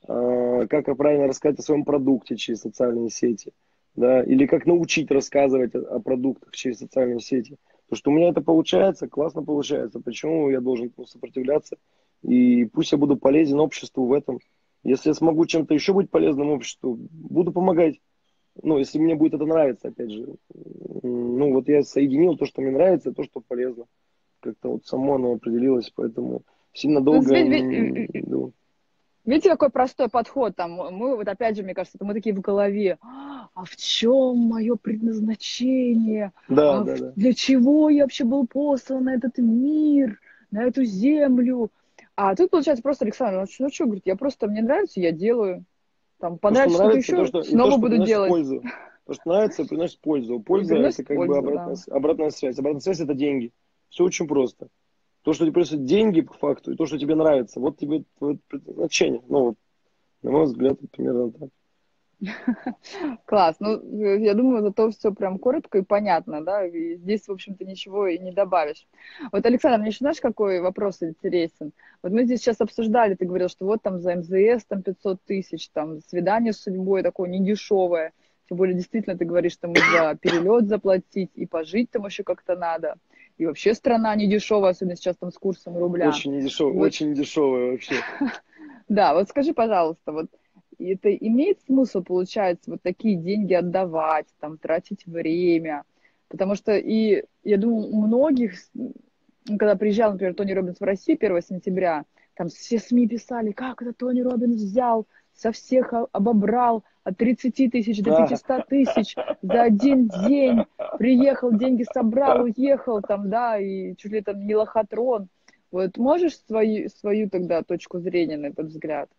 как правильно рассказать о своем продукте через социальные сети, да, или как научить рассказывать о продуктах через социальные сети. Потому что у меня это получается, классно получается. Почему я должен сопротивляться? И пусть я буду полезен обществу в этом. Если я смогу чем-то еще быть полезным обществу, буду помогать. Ну, если мне будет это нравиться, опять же. Ну, вот я соединил то, что мне нравится, и то, что полезно. Как-то вот само оно определилось, поэтому сильно Ну, долго... видите, какой простой подход там. Мы вот опять же, мне кажется, мы такие в голове. А в чем мое предназначение? Да, да, да. Для чего я вообще был послан на этот мир, на эту землю? А тут получается просто Александр, ну что, говорит, я просто, мне нравится, я делаю. Там То, что понравится что-то нравится, еще, и то, снова что буду приносит делать. пользу. То, что нравится, приносит пользу. И Польза – это приносит как бы пользу, да. обратная связь. Обратная связь – это деньги. Все очень просто. То, что тебе приносит деньги по факту, и то, что тебе нравится, вот тебе твое предназначение. Ну, вот, на мой взгляд, примерно так. Класс. Ну, я думаю, зато все прям коротко и понятно, да, и здесь, в общем-то, ничего и не добавишь. Вот, Александр, мне еще знаешь, какой вопрос интересен? Вот мы здесь сейчас обсуждали, ты говорил, что вот там за МЗС там 500 тысяч, там свидание с судьбой такое недешевое, тем более, действительно, ты говоришь, там и за перелет заплатить, и пожить там еще как-то надо, и вообще страна недешевая, особенно сейчас там с курсом рубля. Вот, Очень недешевое вообще. да, вот скажи, пожалуйста, вот это имеет смысл, получается, вот такие деньги отдавать, там, тратить время? Потому что, и я думаю, у многих, когда приезжал, например, Тони Роббинс в Россию 1 сентября, там все СМИ писали, как это Тони Роббинс взял, со всех обобрал от 30 тысяч до 500 тысяч за один день, приехал, деньги собрал, уехал, там, да, и чуть ли там не лохотрон. Вот можешь свою тогда точку зрения на этот взгляд?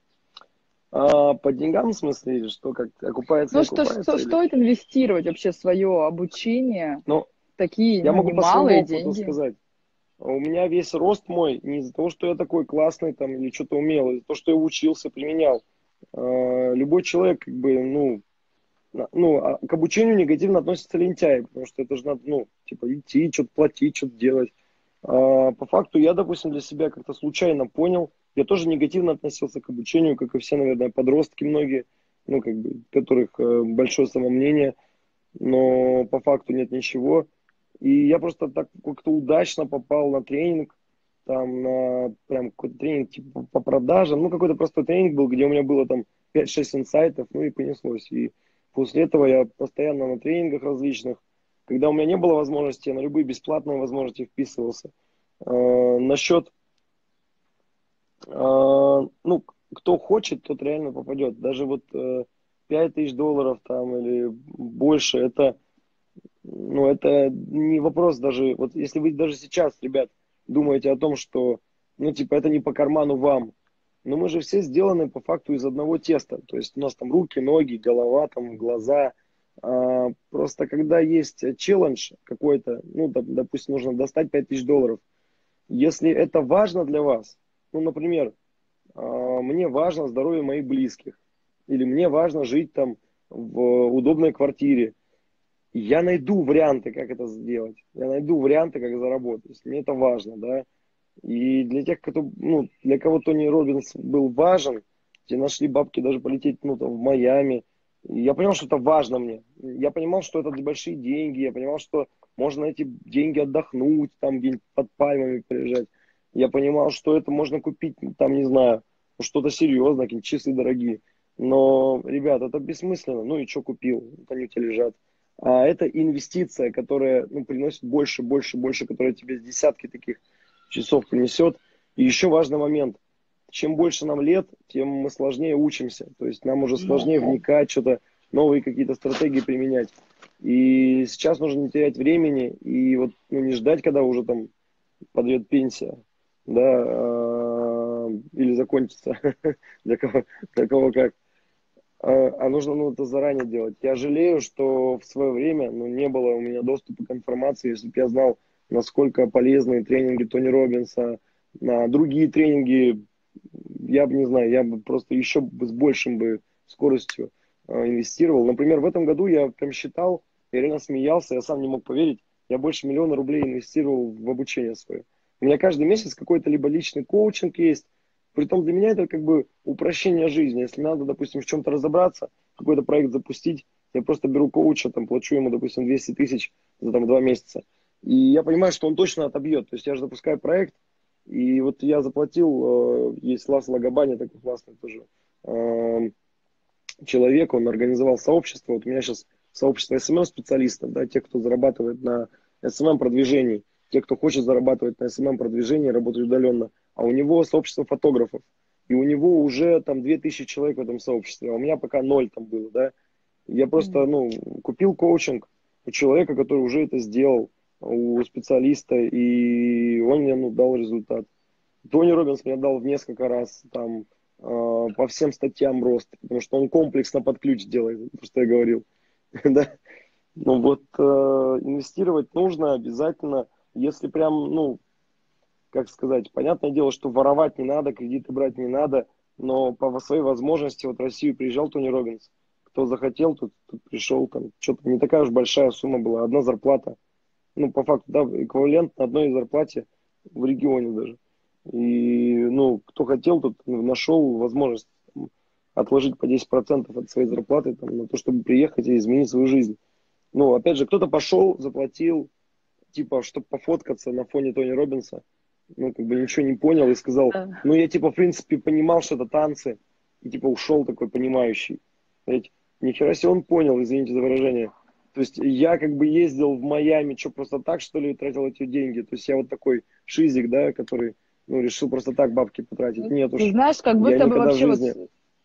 По деньгам, в смысле, или что, как окупается, Ну, не окупается? Или... стоит инвестировать вообще в свое обучение? Ну, Такие, я ну, могу по своему немалые опыту деньги. сказать. У меня весь рост мой не из-за того, что я такой классный там или что-то умел, а из-за того, что я учился, применял. Любой человек, как бы, к обучению негативно относится лентяй, потому что это же надо, типа, идти, что-то платить, что-то делать. По факту я, допустим, для себя как-то случайно понял, я тоже негативно относился к обучению, как и все, наверное, подростки многие, как бы, у которых большое самомнение, но по факту нет ничего. И я просто так как-то удачно попал на тренинг, там, на прям какой-то тренинг типа по продажам, какой-то простой тренинг был, где у меня было там 5-6 инсайтов, и понеслось. И после этого я постоянно на тренингах различных, когда у меня не было возможности, я на любые бесплатные возможности вписывался. Насчет, кто хочет, тот реально попадет. Даже вот 5 тысяч долларов там или больше, это не вопрос даже, вот если вы даже сейчас, ребят, думаете о том, что, это не по карману вам, но мы же все сделаны по факту из одного теста, то есть у нас там руки, ноги, голова, там, глаза, просто когда есть челлендж какой-то, допустим, нужно достать 5 тысяч долларов, если это важно для вас, например, мне важно здоровье моих близких, или мне важно жить там в удобной квартире, я найду варианты, как это сделать. Я найду варианты, как заработать. Мне это важно, да. И для тех, для кого Тони Роббинс был важен, те нашли бабки даже полететь, там, в Майами. И я понял, что это важно мне. Я понимал, что это большие деньги. Я понимал, что можно на эти деньги отдохнуть, там где-нибудь под пальмами приезжать. Я понимал, что это можно купить, там, не знаю, что-то серьезное, какие-нибудь часы дорогие. Но, ребят, это бессмысленно. Ну и что купил? Они у тебя лежат. А это инвестиция, которая приносит больше, больше, больше, которая тебе с десятки таких часов принесет. И еще важный момент. Чем больше нам лет, тем мы сложнее учимся. То есть нам уже сложнее вникать, что-то новые какие-то стратегии применять. И сейчас нужно не терять времени и вот не ждать, когда уже там подъет пенсия, да, или закончится, для кого как. А нужно это заранее делать. Я жалею, что в свое время не было у меня доступа к информации. Если бы я знал, насколько полезны тренинги Тони Роббинса, на другие тренинги, я бы, не знаю, я бы просто еще с большим бы скоростью инвестировал. Например, в этом году я прям считал, я реально смеялся, я сам не мог поверить, я больше 1 000 000 рублей инвестировал в обучение свое. У меня каждый месяц какой-то либо личный коучинг есть, Притом для меня это как бы упрощение жизни. Если надо, допустим, в чем-то разобраться, какой-то проект запустить, я просто беру коуча, там, плачу ему, допустим, 200 тысяч за там, 2 месяца. И я понимаю, что он точно отобьет. То есть я же запускаю проект, и вот я заплатил, есть Лас Лагабани, такой классный тоже человек, он организовал сообщество. Вот у меня сейчас сообщество SMM-специалистов, да, тех, кто зарабатывает на SMM-продвижении, те, кто хочет зарабатывать на SMM-продвижении, работать удаленно. А у него сообщество фотографов. И у него уже там 2000 человек в этом сообществе, а у меня пока ноль там было, да. Я просто, ну, купил коучинг у человека, который уже это сделал, у специалиста, и он мне, ну, дал результат. Тони Роббинс мне дал в несколько раз там по всем статьям рост, потому что он комплексно под ключ делает, то, что я говорил. Да? Ну вот инвестировать нужно обязательно, если прям, ну, как сказать, понятное дело, что воровать не надо, кредиты брать не надо, но по своей возможности, вот в Россию приезжал Тони Роббинс, кто захотел, тот пришел, там, что-то не такая уж большая сумма была, одна зарплата, ну, по факту, да, эквивалент одной зарплате в регионе даже. И, ну, кто хотел, тот нашел возможность там, отложить по 10% от своей зарплаты там, на то, чтобы приехать и изменить свою жизнь. Ну, опять же, кто-то пошел, заплатил, типа, чтобы пофоткаться на фоне Тони Роббинса, ну, как бы ничего не понял и сказал, ну, я, типа, в принципе, понимал, что это танцы, и, типа, ушел такой понимающий. Ведь нихера себе он понял, извините за выражение. То есть я как бы ездил в Майами, что просто так, что ли, тратил эти деньги. То есть я вот такой шизик, да, который, ну, решил просто так бабки потратить. Нет Ты уж, знаешь, как я будто бы никогда в вообще вот жизни...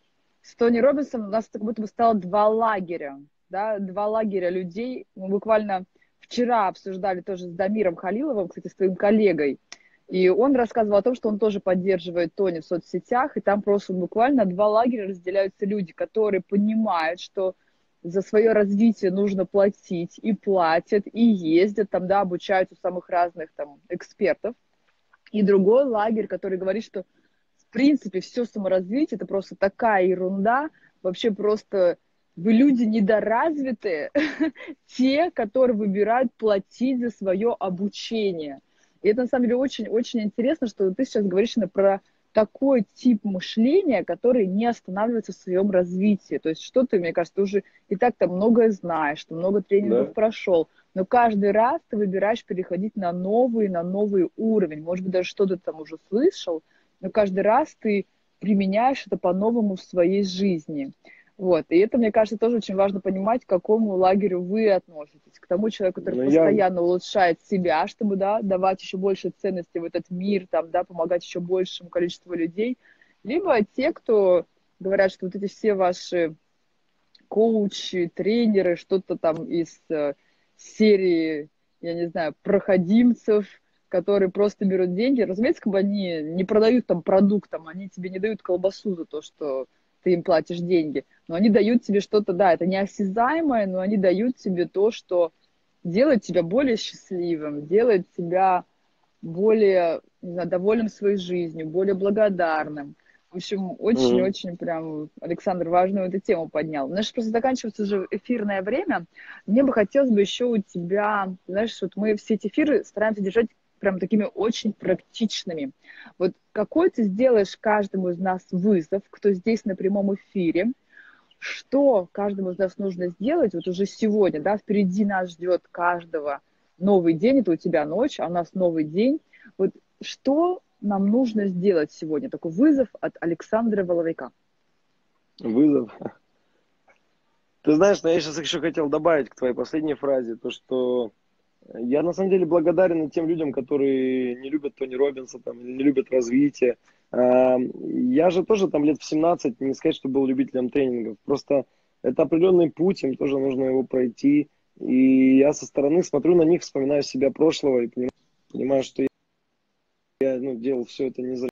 с Тони Робинсом у нас как будто бы стало два лагеря, да, два лагеря людей. Мы буквально вчера обсуждали тоже с Дамиром Халиловым, кстати, с твоим коллегой, и он рассказывал о том, что он тоже поддерживает Тони в соцсетях, и там просто буквально два лагеря разделяются люди, которые понимают, что за свое развитие нужно платить, и платят, и ездят там, да, обучают у самых разных там экспертов. И другой лагерь, который говорит, что в принципе все саморазвитие это просто такая ерунда, вообще просто вы люди недоразвитые, те, которые выбирают платить за свое обучение. И это на самом деле очень-очень интересно, что ты сейчас говоришь именно про такой тип мышления, который не останавливается в своем развитии. То есть что ты, мне кажется, ты уже и так там многое знаешь, ты много тренингов Да? прошел, но каждый раз ты выбираешь переходить на новый уровень. Может быть, даже что-то там уже слышал, но каждый раз ты применяешь это по-новому в своей жизни. Вот. И это, мне кажется, тоже очень важно понимать, к какому лагерю вы относитесь. К тому человеку, который Но я... постоянно улучшает себя, чтобы, да, давать еще больше ценностей в этот мир, там, да, помогать еще большему количеству людей. Либо те, кто говорят, что вот эти все ваши коучи, тренеры, что-то там из серии, я не знаю, проходимцев, которые просто берут деньги. Разумеется, как бы они не продают там продуктом, они тебе не дают колбасу за то, что ты им платишь деньги. Но они дают тебе что-то, да, это неосязаемое, но они дают тебе то, что делает тебя более счастливым, делает тебя более, не знаю, довольным своей жизнью, более благодарным. В общем, Мгм. очень-очень прям Александр важную эту тему поднял. Знаешь, просто заканчивается уже эфирное время. Мне бы хотелось бы еще у тебя, знаешь, вот мы все эти эфиры стараемся держать прям такими очень практичными. Вот какой ты сделаешь каждому из нас вызов, кто здесь на прямом эфире, что каждому из нас нужно сделать вот уже сегодня, да, впереди нас ждет каждого новый день, это у тебя ночь, а у нас новый день. Вот что нам нужно сделать сегодня? Такой вызов от Александра Воловика. Вызов. Ты знаешь, но я сейчас еще хотел добавить к твоей последней фразе, то, что я на самом деле благодарен тем людям, которые не любят Тони Роббинса, там, или не любят развитие. Я же тоже там лет в 17, не сказать, что был любителем тренингов. Просто это определенный путь, им тоже нужно его пройти. И я со стороны смотрю на них, вспоминаю себя прошлого и понимаю, что я ну, делал все это не зря.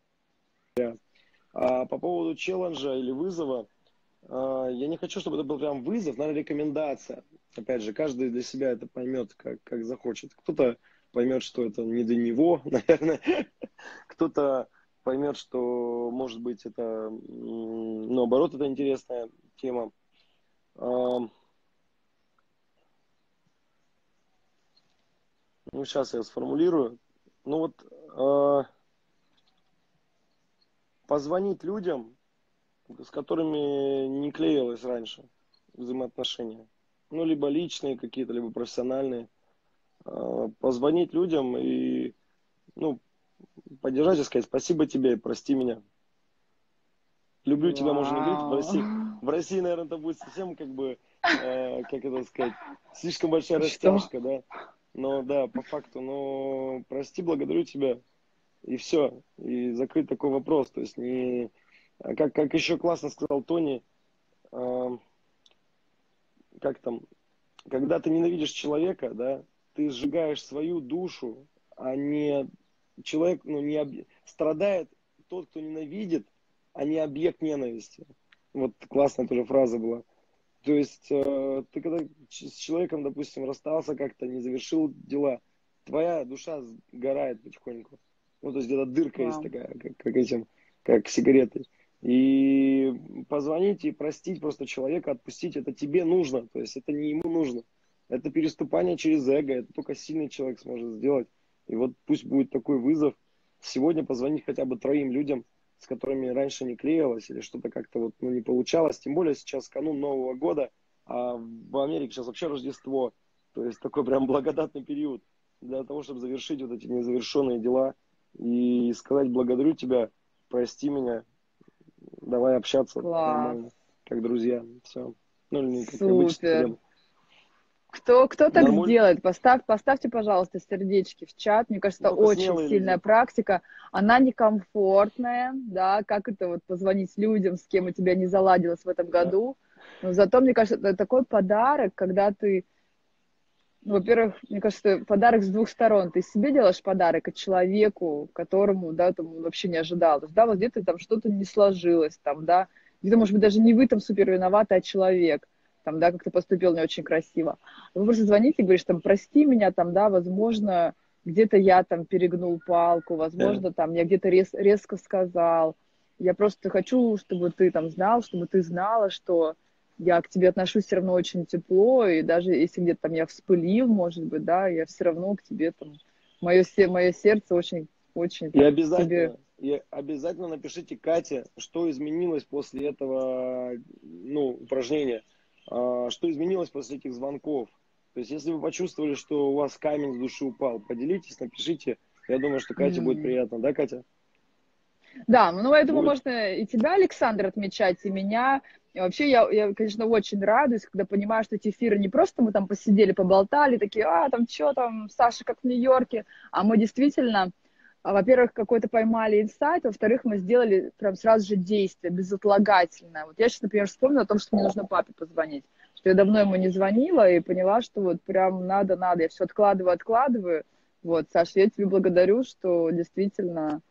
А по поводу челленджа или вызова, я не хочу, чтобы это был прям вызов, надо рекомендация. Опять же, каждый для себя это поймет, как захочет. Кто-то поймет, что это не для него, наверное. Кто-то поймет, что, может быть, это, наоборот, это интересная тема. Ну, сейчас я сформулирую. Ну вот, позвонить людям, с которыми не клеилось раньше взаимоотношения. Ну, либо личные какие-то, либо профессиональные. Позвонить людям и, ну, поддержать и сказать спасибо тебе, прости меня. Люблю тебя, можно не говорить. В России, наверное, это будет совсем как бы, как это сказать, слишком большая растяжка, да. Но да, по факту, но прости, благодарю тебя. И все. И закрыть такой вопрос. То есть не... Как еще классно сказал Тони, как там, когда ты ненавидишь человека, да, ты сжигаешь свою душу, а не человек, ну, не страдает тот, кто ненавидит, а не объект ненависти. Вот классная тоже фраза была. То есть ты когда с человеком, допустим, расстался как-то, не завершил дела, твоя душа сгорает потихоньку. Ну, то есть где-то дырка есть такая, как сигареты. И позвонить и простить просто человека, отпустить, это тебе нужно. То есть это не ему нужно. Это переступание через эго. Это только сильный человек сможет сделать. И вот пусть будет такой вызов. Сегодня позвонить хотя бы 3 людям, с которыми раньше не клеилось или что-то как-то вот, ну, не получалось. Тем более сейчас канун Нового года, а в Америке сейчас вообще Рождество. То есть такой прям благодатный период для того, чтобы завершить вот эти незавершенные дела и сказать благодарю тебя, прости меня, давай общаться нормально, как друзья. Все. Ну, или как обычно. Кто так сделает? Поставьте, пожалуйста, сердечки в чат. Мне кажется, это очень сильная практика. Она некомфортная, да, как это вот позвонить людям, с кем у тебя не заладилось в этом году. Но зато, мне кажется, это такой подарок, когда ты, ну, во-первых, мне кажется, подарок с 2 сторон. Ты себе делаешь подарок, а человеку, которому, да, там вообще не ожидал. То есть, да, вот где-то там что-то не сложилось, там, да, где-то, может быть, даже не вы там супер виноваты, а человек. Там, да, как ты поступил не очень красиво. Вы просто звоните и говоришь, там, прости меня, там, да, возможно, где-то я там перегнул палку, возможно, там, я где-то резко сказал. Я просто хочу, чтобы ты там знал, чтобы ты знала, что я к тебе отношусь все равно очень тепло, и даже если где-то там я вспылил, может быть, да, я все равно к тебе там, мое сердце очень, очень и обязательно, и обязательно напишите Кате, что изменилось после этого, ну, упражнения. Что изменилось после этих звонков. То есть, если вы почувствовали, что у вас камень с души упал, поделитесь, напишите. Я думаю, что Кате будет приятно. Да, Катя? Да, ну, я думаю, можно и тебя, Александр, отмечать, и меня. И вообще, я, конечно, очень радуюсь, когда понимаю, что эти эфиры не просто мы там посидели, поболтали, такие, там, что там, Саша, как в Нью-Йорке, а мы действительно, во-первых, какой-то поймали инсайт, во-вторых, мы сделали прям сразу же действие, безотлагательное. Вот я сейчас, например, вспомнила о том, что мне нужно папе позвонить, что я давно ему не звонила и поняла, что вот прям надо, я все откладываю. Вот, Саша, я тебе благодарю, что действительно...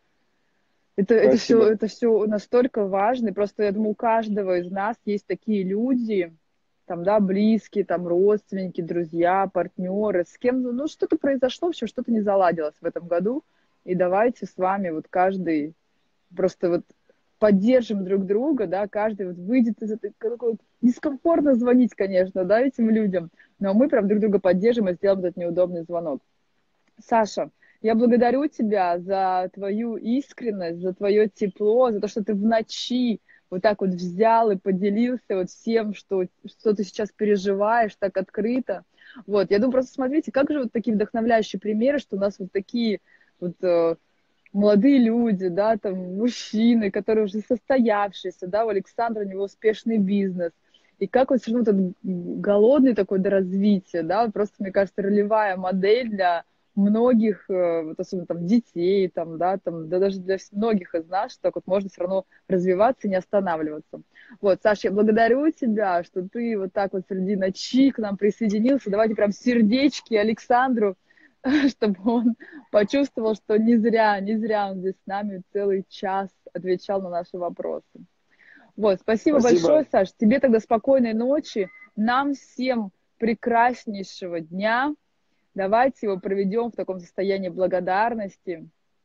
Это все настолько важно. И просто, я думаю, у каждого из нас есть такие люди, там, да, близкие, там, родственники, друзья, партнеры, с кем, ну, что-то произошло, в общем, что-то не заладилось в этом году. И давайте с вами вот каждый просто вот поддержим друг друга, да, каждый вот выйдет из этой, дискомфортно звонить, конечно, да, этим людям, но мы прям друг друга поддержим и сделаем этот неудобный звонок. Саша, я благодарю тебя за твою искренность, за твое тепло, за то, что ты в ночи вот так вот взял и поделился вот всем, что ты сейчас переживаешь так открыто. Вот, я думаю, просто смотрите, как же вот такие вдохновляющие примеры, что у нас вот такие вот молодые люди, да, там, мужчины, которые уже состоявшиеся, да, у Александра, у него успешный бизнес. И как вот все равно этот голодный такой до развития, да, просто, мне кажется, ролевая модель для многих, вот особенно там детей, там, да, даже для многих из нас, что так вот можно все равно развиваться и не останавливаться. Вот, Саша, я благодарю тебя, что ты вот так вот среди ночи к нам присоединился. Давайте прям сердечки Александру, чтобы он почувствовал, что не зря он здесь с нами целый час отвечал на наши вопросы. Вот, спасибо большое, Саш. Тебе тогда спокойной ночи. Нам всем прекраснейшего дня. Давайте его проведем в таком состоянии благодарности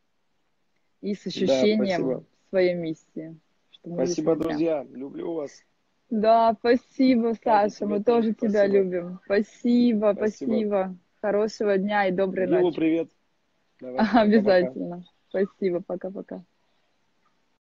и с ощущением своей миссии. Спасибо, друзья. Люблю вас. Да, спасибо, Саша. Мы тоже тебя любим. Спасибо. Хорошего дня и доброй ночи. Привет. Давай, обязательно. Пока-пока. Спасибо. Пока-пока.